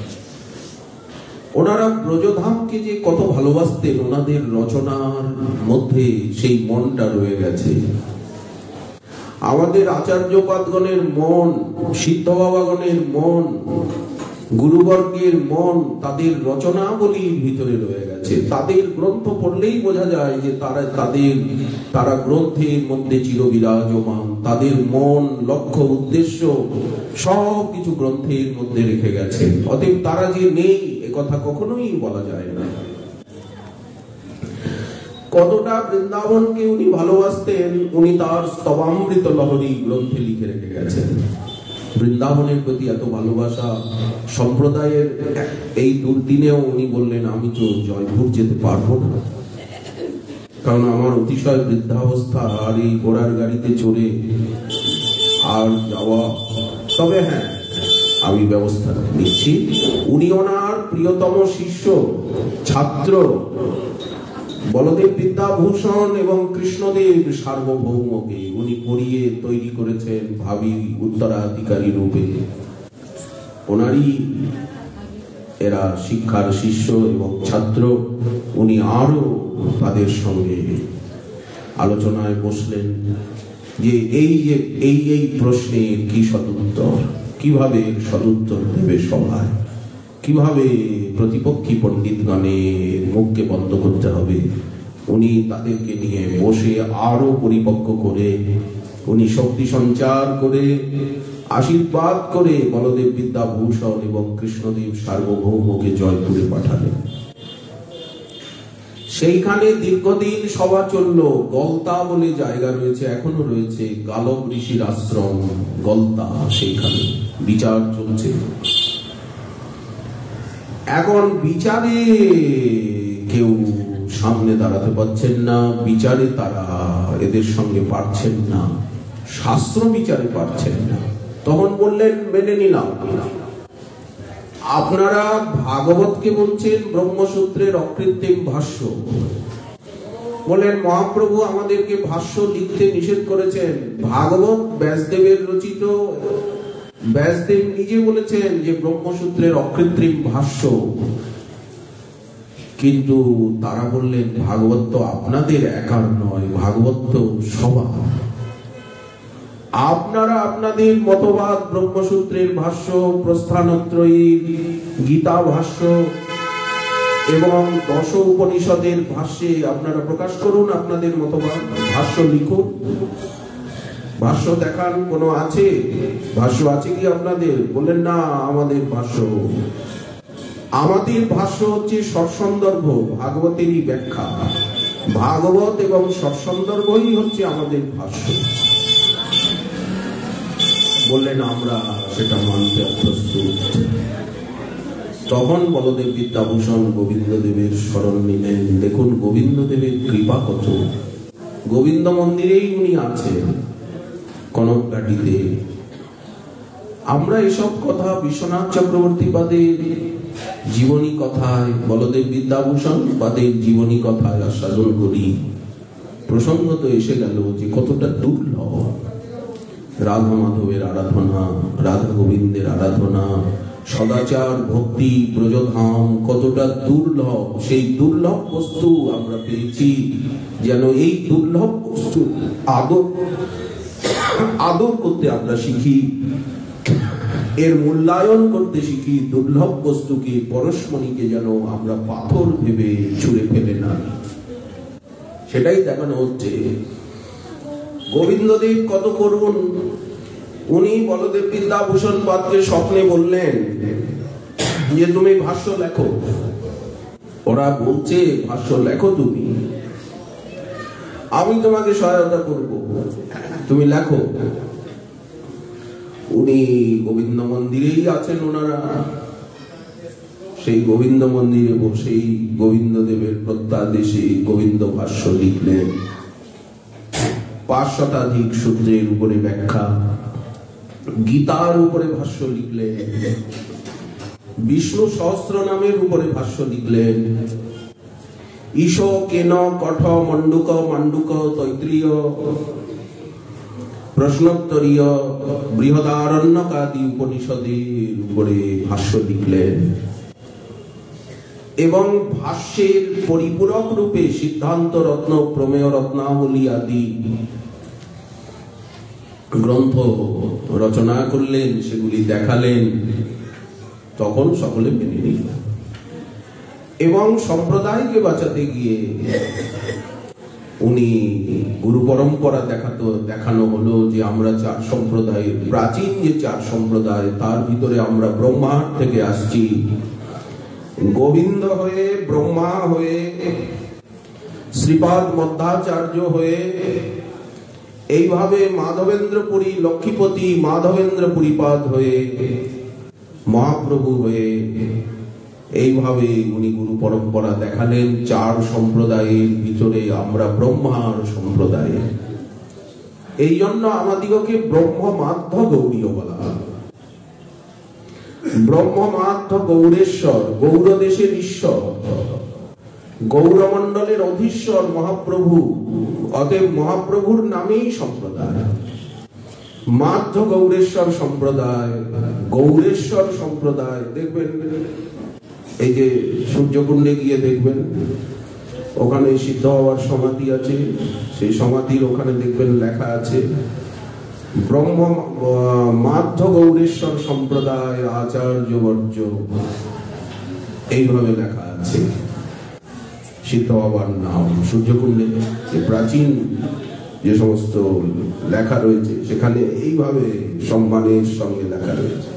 ওনারা ব্রজধামকে যে কত ভালোবাসতেন, ওনাদের রচনার মধ্যে সেই মনটা রয়ে গেছে। আমাদের আচার্যপাদগণের মন, সিদ্ধ বাবাগণের মন, গুরুবর্গের মন তাদের রচনাবলীর ভিতরে রয়ে গেছে। তাদের গ্রন্থ পড়লেই বোঝা যায় যে তারা গ্রন্থের মধ্যে চিরবিরাজমান। তাদের মন, লক্ষ্য, উদ্দেশ্য সব কিছু গ্রন্থের মধ্যে রেখে গেছে। অতএব তারা যে নেই এ কথা কখনোই বলা যায় না। কতটা বৃন্দাবনকে উনি ভালোবাসতেন, উনি তার স্তবামৃত লহরী গ্রন্থে লিখে রেখে গেছেন। বৃন্দাবনের প্রতি এত ভালোবাসা সম্প্রদায়ের। এই দুর্দিনেও উনি বললেন, আমি তো জয়পুর যেতে পারবো না, কারণ আমার অতিশয় বৃদ্ধাবস্থা, আর এই ঘোড়ার গাড়িতে চড়ে আর যাওয়া। তবে হ্যাঁ, আমি ব্যবস্থা নিচ্ছি। উনি ওনার প্রিয়তম শিষ্য, ছাত্র বলদেব বিদ্যাভূষণ এবং কৃষ্ণদেব সার্বভৌমকে উনি পড়িয়ে তৈরি করেছেন ভাবী উত্তরাধিকারী রূপে। ওনারই এরা শিক্ষার শিষ্য এবং ছাত্র। উনি আরো তাদের সঙ্গে আলোচনায় বসলেন যে এই প্রশ্নের কি সদুত্তর, কিভাবে সদুত্তর দেবে সভায়, কিভাবে প্রতিপক্ষী পণ্ডিতগণের মুখকে বন্ধ করতে হবে। উনি তাদেরকে নিয়ে বসে আরো পরিপক্ক করে, উনি শক্তি সঞ্চার করে, আশীর্বাদ করে বলদেব বিদ্যাভূষণ এবং কৃষ্ণদেব সার্বভৌমকে জয়পুরে পাঠালেন। সেইখানে দীর্ঘদিন সভা চলল। গলতা বলে জায়গা রয়েছে, এখনো রয়েছে, গালব ঋষির আশ্রম গলতা, সেইখানে বিচার চলছে। এখন বিচারে কেউ সামনে দাঁড়াতে পারছেন না, বিচারে তারা এদের সঙ্গে পারছেন না, শাস্ত্র বিচারে পারছেন না। তখন বললেন, মেনে নিলাম, আপনারা ভাগবতকে বলছেন ব্রহ্মসূত্রের অকৃত্রিম ভাষ্য। বলেন, মহাপ্রভু আমাদেরকে ভাষ্য লিখতে নিষেধ করেছেন। ভাগবত ব্যাসদেবের রচিত, ব্যাসদেব নিজে বলেছেন যে ব্রহ্মসূত্রের অকৃত্রিম ভাষ্য। কিন্তু তারা বললেন, ভাগবত তো আপনাদের একার নয়, ভাগবত তো সবার। আপনারা আপনাদের মতবাদ ব্রহ্মসূত্রের ভাষ্য, প্রস্থানত্রয়ীর গীতা ভাষ্য এবং দশ উপনিষদের ভাষ্যে আপনারা প্রকাশ করুন আপনাদের মতবাদ, ভাষ্য লিখুন, ভাষ্য দেখান। কোন আছে? ভাষ্য আছে কি আপনাদের? বললেন, না, আমাদের ভাষ্য, আমাদের ভাষ্য হচ্ছে সৎসন্দর্ভ, ভাগবতেরই ব্যাখ্যা। ভাগবত এবং সৎসন্দর্ভই হচ্ছে আমাদের ভাষ্য। বললেন, আমরা সেটা মানতে প্রস্তুত। তখন বলদেব বিদ্যাভূষণ গোবিন্দদেবের স্মরণ নিলেন। দেখুন গোবিন্দদেবের কৃপা কত। গোবিন্দ মন্দিরেই উনি আছেন, কনক ঘাটিতে। আমরা এসব কথা বিশ্বনাথ চক্রবর্তী পাদের জীবনী কথায়, বলদেব বিদ্যাভূষণ পাদের জীবনী কথায় আস্বাদন করি। প্রসঙ্গ তো এসে গেল যে কতটা দুর্লভ রাধা মাধবের আরাধনা, রাধা গোবিন্দের আরাধনা, সদাচার, ভক্তি, ব্রজধাম কতটা দুর্লভ। সেই দুর্লভ বস্তু আমরা পেয়েছি, যেন এই দুর্লভ বস্তু আদর করতে আমরা শিখি, এর মূল্যায়ন করতে শিখি। দুর্লভ বস্তুকে, পরশমণিকে যেন আমরা পাথর ভেবে ছুঁড়ে ফেলে না, সেটাই দেখানো হচ্ছে। গোবিন্দদেব কত করুন। উনি বলদেব বিদ্যাভূষণ পাদকে স্বপ্নে বললেন যে তুমি ভাষ্য লেখো। ওরা বলছে, ভাষ্য লেখো তুমি, আমি তোমাকে সহায়তা করব, তুমি লেখো। উনি গোবিন্দ মন্দিরেই আছেন ওনারা। সেই গোবিন্দ মন্দিরে বসেই গোবিন্দদেবের প্রত্যাদেশে গোবিন্দ ভাষ্য লিখলেন। 5 শতাধিক সূত্রের উপরে ব্যাখ্যা, গীতার উপরে ভাষ্য লিখলেন, বিষ্ণু সহস্র নামের উপরে ভাষ্য লিখলেন, ঈশো কেন কঠ মণ্ডুক মাণ্ডুক তৈত্রীয় প্রশ্নোত্তরীয় বৃহদারণ্যকাদি উপনিষদের উপরে ভাষ্য লিখলেন এবং ভাষ্যের পরিপূরক রূপে সিদ্ধান্ত রত্ন প্রমেয় রত্নাবলী আদি গ্রন্থ রচনা করলেন, সেগুলি দেখালেন। তখন সকলে মেনে নিল এবং সম্প্রদায়কে বাঁচাতে গিয়ে উনি গুরু পরম্পরা দেখানো হলো যে আমরা চার সম্প্রদায়ের, প্রাচীন যে চার সম্প্রদায় তার ভিতরে আমরা ব্রহ্মার থেকে আসছি, গোবিন্দ হয়ে, ব্রহ্মা হয়ে, শ্রীপাদ মধ্যাচার্য হয়ে, এইভাবে মাধবেন্দ্রপুরী লক্ষ্মীপতি মাধবেন্দ্রপুরীপাদ হয়ে, মহাপ্রভু হয়ে, এইভাবে উনি গুরু পরম্পরা দেখালেন। চার সম্প্রদায়ের ভিতরে আমরা ব্রহ্মার সম্প্রদায়। এই জন্য আমাদিগকে ব্রহ্মমাধ্য গৌরীয় বলা হয়। ব্রহ্মমাধ্য গৌরেশ্বর, গৌরদেশের ঈশ্বর, গৌরমণ্ডলের অধীশ্বর মহাপ্রভু। অতএব মহাপ্রভুর নামেই সম্প্রদায়। মাধ্য গৌরেশ্বর সম্প্রদায়, গৌরেশ্বর সম্প্রদায়। দেখবেন এই যে সূর্যকুণ্ডে গিয়ে দেখবেন ওখানে সিদ্ধ হওয়ার সমাধি আছে, সেই সমাধির ওখানে দেখবেন লেখা আছে ব্রহ্ম মাধ্য গৌরেশ্বর সম্প্রদায় আচার্য বর্জ্য, এইভাবে লেখা আছে সিদ্ধ হওয়ার নাম। সূর্যকুণ্ডে প্রাচীন যে সমস্ত লেখা রয়েছে সেখানে এইভাবে সম্মানের সঙ্গে লেখা রয়েছে।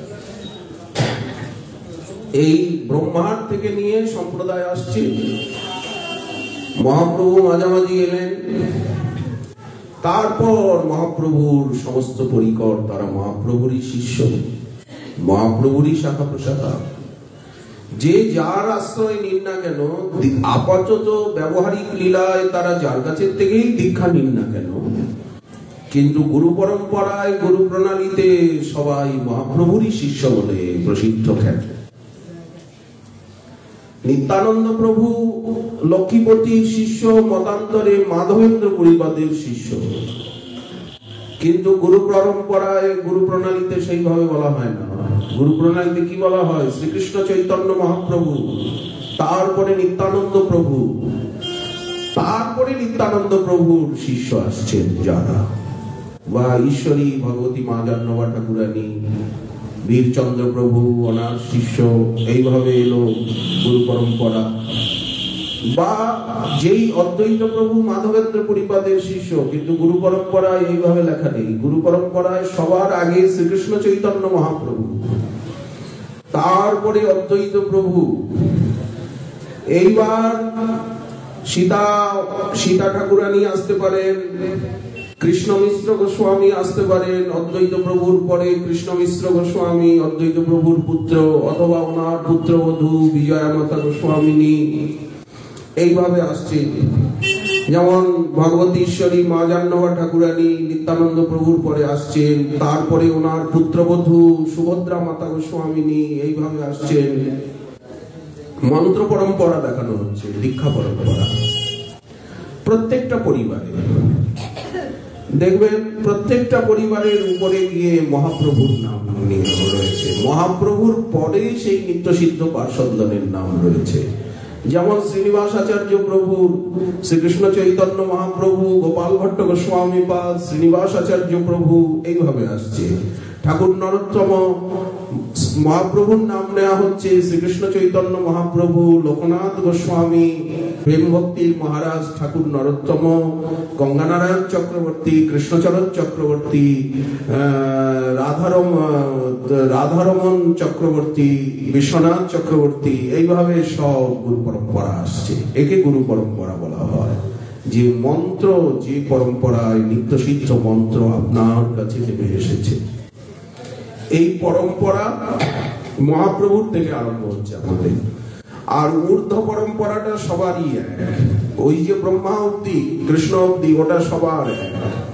এই ব্রহ্মার থেকে নিয়ে সম্প্রদায় আসছে। মহাপ্রভু মাঝামাঝি এলেন, তারপর মহাপ্রভুর সমস্ত পরিকর তারা মহাপ্রভুরই শিষ্য, মহাপ্রভুরই শাখা প্রশাখা। যে যার আশ্রয় নিন না কেন, আপাতত ব্যবহারিক লীলায় তারা যার কাছের থেকেই দীক্ষা নিন না কেন, কিন্তু গুরু পরম্পরায়, গুরু প্রণালীতে সবাই মহাপ্রভুরই শিষ্য বলে প্রসিদ্ধ খ্যাত। নিত্যানন্দ প্রভু লক্ষ্মীপতির শিষ্য, মতান্তরে মাধবেন্দ্র পুরীপাদের শিষ্য, কিন্তু গুরু পরম্পরায়, গুরু প্রণালীতে সেইভাবে বলা হয় না। গুরু প্রণালীতে কি বলা হয়? শ্রীকৃষ্ণ চৈতন্য মহাপ্রভু, তারপরে নিত্যানন্দ প্রভু, তারপরে নিত্যানন্দ প্রভুর শিষ্য আসছেন যারা, বা ঈশ্বরী ভগবতী মা জাহ্নবী ঠাকুরানী, বীরচন্দ্র প্রভু ওনার শিষ্য, এইভাবে এলো গুরু পরম্পরা। বা যেই অদ্বৈত প্রভু মাধবেন্দ্র পুরীপাদের শিষ্য, কিন্তু গুরু পরম্পরায় এইভাবে লেখা নেই। গুরু পরম্পরায় সবার আগে শ্রীকৃষ্ণ চৈতন্য মহাপ্রভু, তারপরে অদ্বৈত প্রভু, এইবার সীতা ঠাকুরানী আসতে পারেন, কৃষ্ণ মিশ্র গোস্বামী আসতে পারেন, অদ্বৈত প্রভুর পরে কৃষ্ণ মিশ্র গোস্বামী অদ্বৈত প্রভুর পুত্র, অথবা ওনার পুত্রবধূ বিজয়া মাতা গোস্বামিনী, এইভাবে আসছে। যেমন ভগবতী ঈশ্বরী মা জাহ্নবী ঠাকুরানী নিত্যানন্দ প্রভুর পরে আসছেন, তারপরে ওনার পুত্রবধূ সুভদ্রা মাতা গোস্বামিনী এইভাবে আসছেন। মন্ত্র পরম্পরা দেখানো হচ্ছে, দীক্ষা পরম্পরা। প্রত্যেকটা পরিবারে দেখবেন, প্রত্যেকটা পরিবারের উপরে গিয়ে মহাপ্রভুর নাম রয়েছে, মহাপ্রভুর পরে সেই নিত্যসিদ্ধ পার্শ্বদগণের নাম রয়েছে। যেমন শ্রীনিবাস আচার্য প্রভু, শ্রীকৃষ্ণ চৈতন্য মহাপ্রভু, গোপাল ভট্ট গোস্বামী পাদ, শ্রীনিবাস আচার্য প্রভু, এইভাবে আসছে। ঠাকুর নরোত্তম মহাপ্রভুর নাম নেওয়া হচ্ছে শ্রীকৃষ্ণ চৈতন্য মহাপ্রভু, লোকনাথ গোস্বামী, প্রেম ভক্তির মহারাজ ঠাকুর নরোত্তম, গঙ্গানারায়ণ চক্রবর্তী, কৃষ্ণচরণ চক্রবর্তী, রাধারমন চক্রবর্তী, বিশ্বনাথ চক্রবর্তী, এইভাবে সব গুরু পরম্পরা আসছে। একে গুরু পরম্পরা বলা হয়। যে মন্ত্র, যে পরম্পরায় নিত্যসিদ্ধ মন্ত্র আপনার কাছে নেমে এসেছে, এই পরম্পরা মহাপ্রভুর থেকে আরম্ভ হচ্ছে আমাদের। আর ঊর্ধ্ব পরম্পরাটা সবারই এক। ওই যে ব্রহ্মা অব্দি, কৃষ্ণ অব্দি, ওটা সবার এক।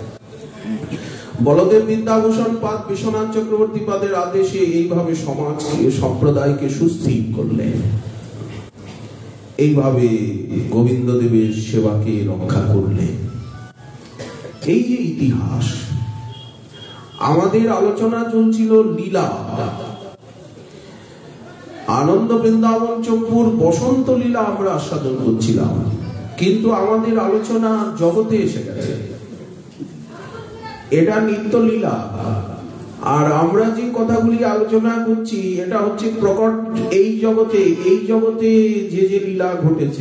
বলদেব বিদ্যাভূষণ পাদ, বিশ্বনাথ চক্রবর্তী পাদের আদেশে এইভাবে সমাজকে, সম্প্রদায়কে সুস্থির করলেন। এইভাবে গোবিন্দ দেবের সেবাকে রক্ষা করলেন। এই যে ইতিহাস, আমাদের আলোচনা চলছিল লীলা। আনন্দ বৃন্দাবন চম্পুর বসন্ত লীলা আমরা আস্বাদন করছিলাম, কিন্তু আমাদের আলোচনা জগতে এসে গেছে, এটা নিত্য লীলা। আর আমরা যে কথাগুলি আলোচনা করছি এটা হচ্ছে প্রকট এই জগতে। এই জগতে যে যে লীলা ঘটেছে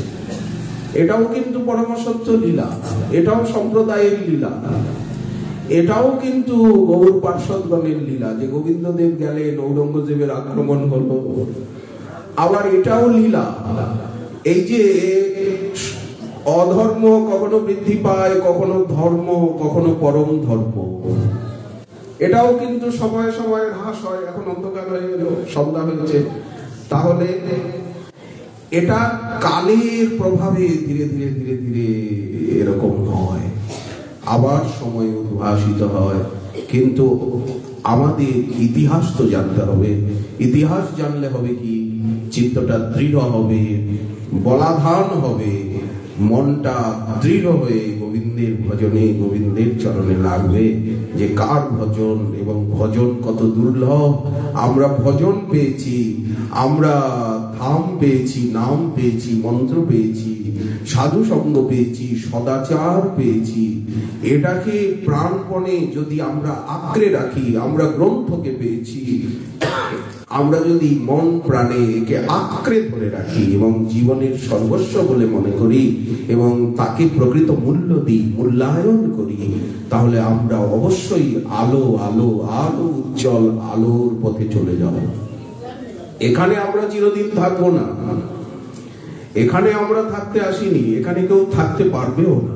এটাও কিন্তু পরমসত্য লীলা, এটাও সম্প্রদায়ের লীলা, এটাও কিন্তু গৌর পার্ষদগণের লীলা, যে গোবিন্দ দেব গেলেন, ঔরঙ্গজেবের আক্রমণ হলো, আবার এটাও লীলা। এই যে অধর্ম কখনো বৃদ্ধি পায়, কখনো ধর্ম, কখনো পরম ধর্ম, এটাও কিন্তু সময়ে সময়ে হ্রাস হয়। এখন অন্ধকার হয়ে গেল, সন্ধ্যা হয়েছে, তাহলে এটা কালের প্রভাবে ধীরে ধীরে ধীরে ধীরে এরকম হয়, আবার সময় উদ্ভাসিত হয়। কিন্তু আমাদের ইতিহাস তো জানতে হবে। ইতিহাস জানলে হবে কি, চিত্তটা দৃঢ় হবে, বলাধান হবে, মনটা দৃঢ় হয়ে গোবিন্দের ভজনে, গোবিন্দের চরণে লাগবে। যে কার ভজন এবং ভজন কত দুর্লভ। আমরা ভজন পেয়েছি, আমরা ধাম পেয়েছি, নাম পেয়েছি, মন্ত্র পেয়েছি, সাধু সঙ্গ পেয়েছি, সদাচার পেয়েছি। এটাকে প্রাণপণে যদি আমরা আঁকড়ে রাখি, আমরা গ্রন্থকে পেয়েছি, আমরা যদি মন প্রাণে একে আঁকড়ে ধরে রাখি এবং জীবনের সর্বস্ব বলে মনে করি এবং তাকে প্রকৃত মূল্য দিই, মূল্যায়ন করি, তাহলে আমরা অবশ্যই আলো আলো আলো উজ্জ্বল আলোর পথে চলে যাব। এখানে আমরা চিরদিন থাকবো না, এখানে আমরা থাকতে আসিনি, এখানে কেউ থাকতে পারবেও না।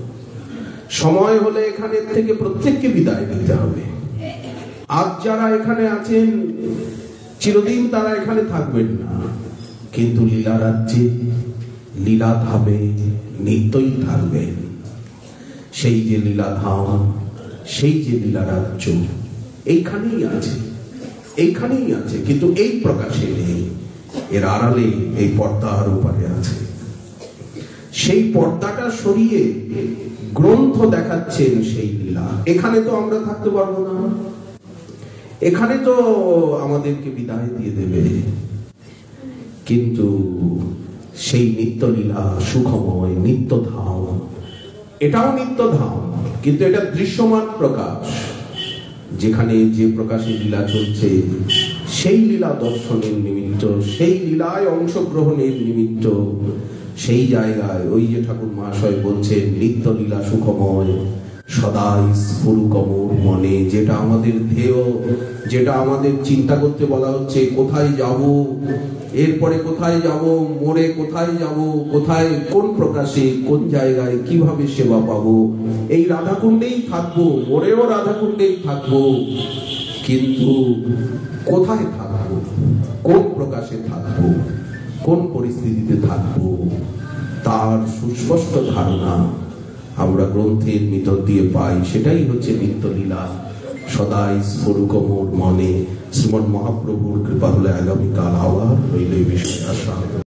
সময় হলে এখানের থেকে প্রত্যেককে বিদায় নিতে হবে। আজ যারা এখানে আছেন চিরদিন তারা এখানে থাকবেন না, কিন্তু লীলা রাজ্যে, লীলা ধামে নিত্যই থাকবেন। সেই যে লীলা ধাম, সেই যে লীলা রাজ্য এইখানেই আছে, এইখানেই আছে, কিন্তু এই প্রকাশে নেই, এর আড়ালে এই পর্দার উপরে আছে। সেই পর্দাটা সরিয়ে গ্রন্থ দেখাচ্ছেন সেই লীলা। এখানে তো আমরা থাকতে পারবো না, এখানে তো আমাদেরকে বিদায় দিয়ে দেবে, কিন্তু সেই নিত্য লীলা সুখময় নিত্য ধাম, এটাও নিত্য ধাম, কিন্তু এটা দৃশ্যমান প্রকাশ। যেখানে যে প্রকাশে লীলা চলছে সেই লীলা দর্শনের নিমিত্ত, সেই লীলায় অংশগ্রহণের নিমিত্ত, সেই জায়গায় ওই যে ঠাকুর মহাশয় বলছেন নিত্য লীলা সুখময় সদাই স্ফুরুক মোর মনে। যেটা আমাদের ধ্যেয়, যেটা আমাদের চিন্তা করতে বলা হচ্ছে, কোথায় যাব, এরপরে কোথায় যাব, মোরে কোথায় যাব, কোথায়, কোন প্রকাশে, কোন জায়গায়, কিভাবে সেবা পাবো। এই রাধাকুণ্ডেই থাকবো, মোরেও রাধাকুণ্ডেই থাকবো, কিন্তু কোথায় থাকবো, কোন প্রকাশে থাকবো, কোন পরিস্থিতিতে থাকবো, তার সুস্পষ্ট ধারণা আমরা গ্রন্থের ভিতর দিয়ে পাই। সেটাই হচ্ছে নিত্য লীলা সদাই স্ফুরুক মোর মনে। শ্রীমন মহাপ্রভুর কৃপা হলে আগামীকাল আবার হইলে বিষয় আসা।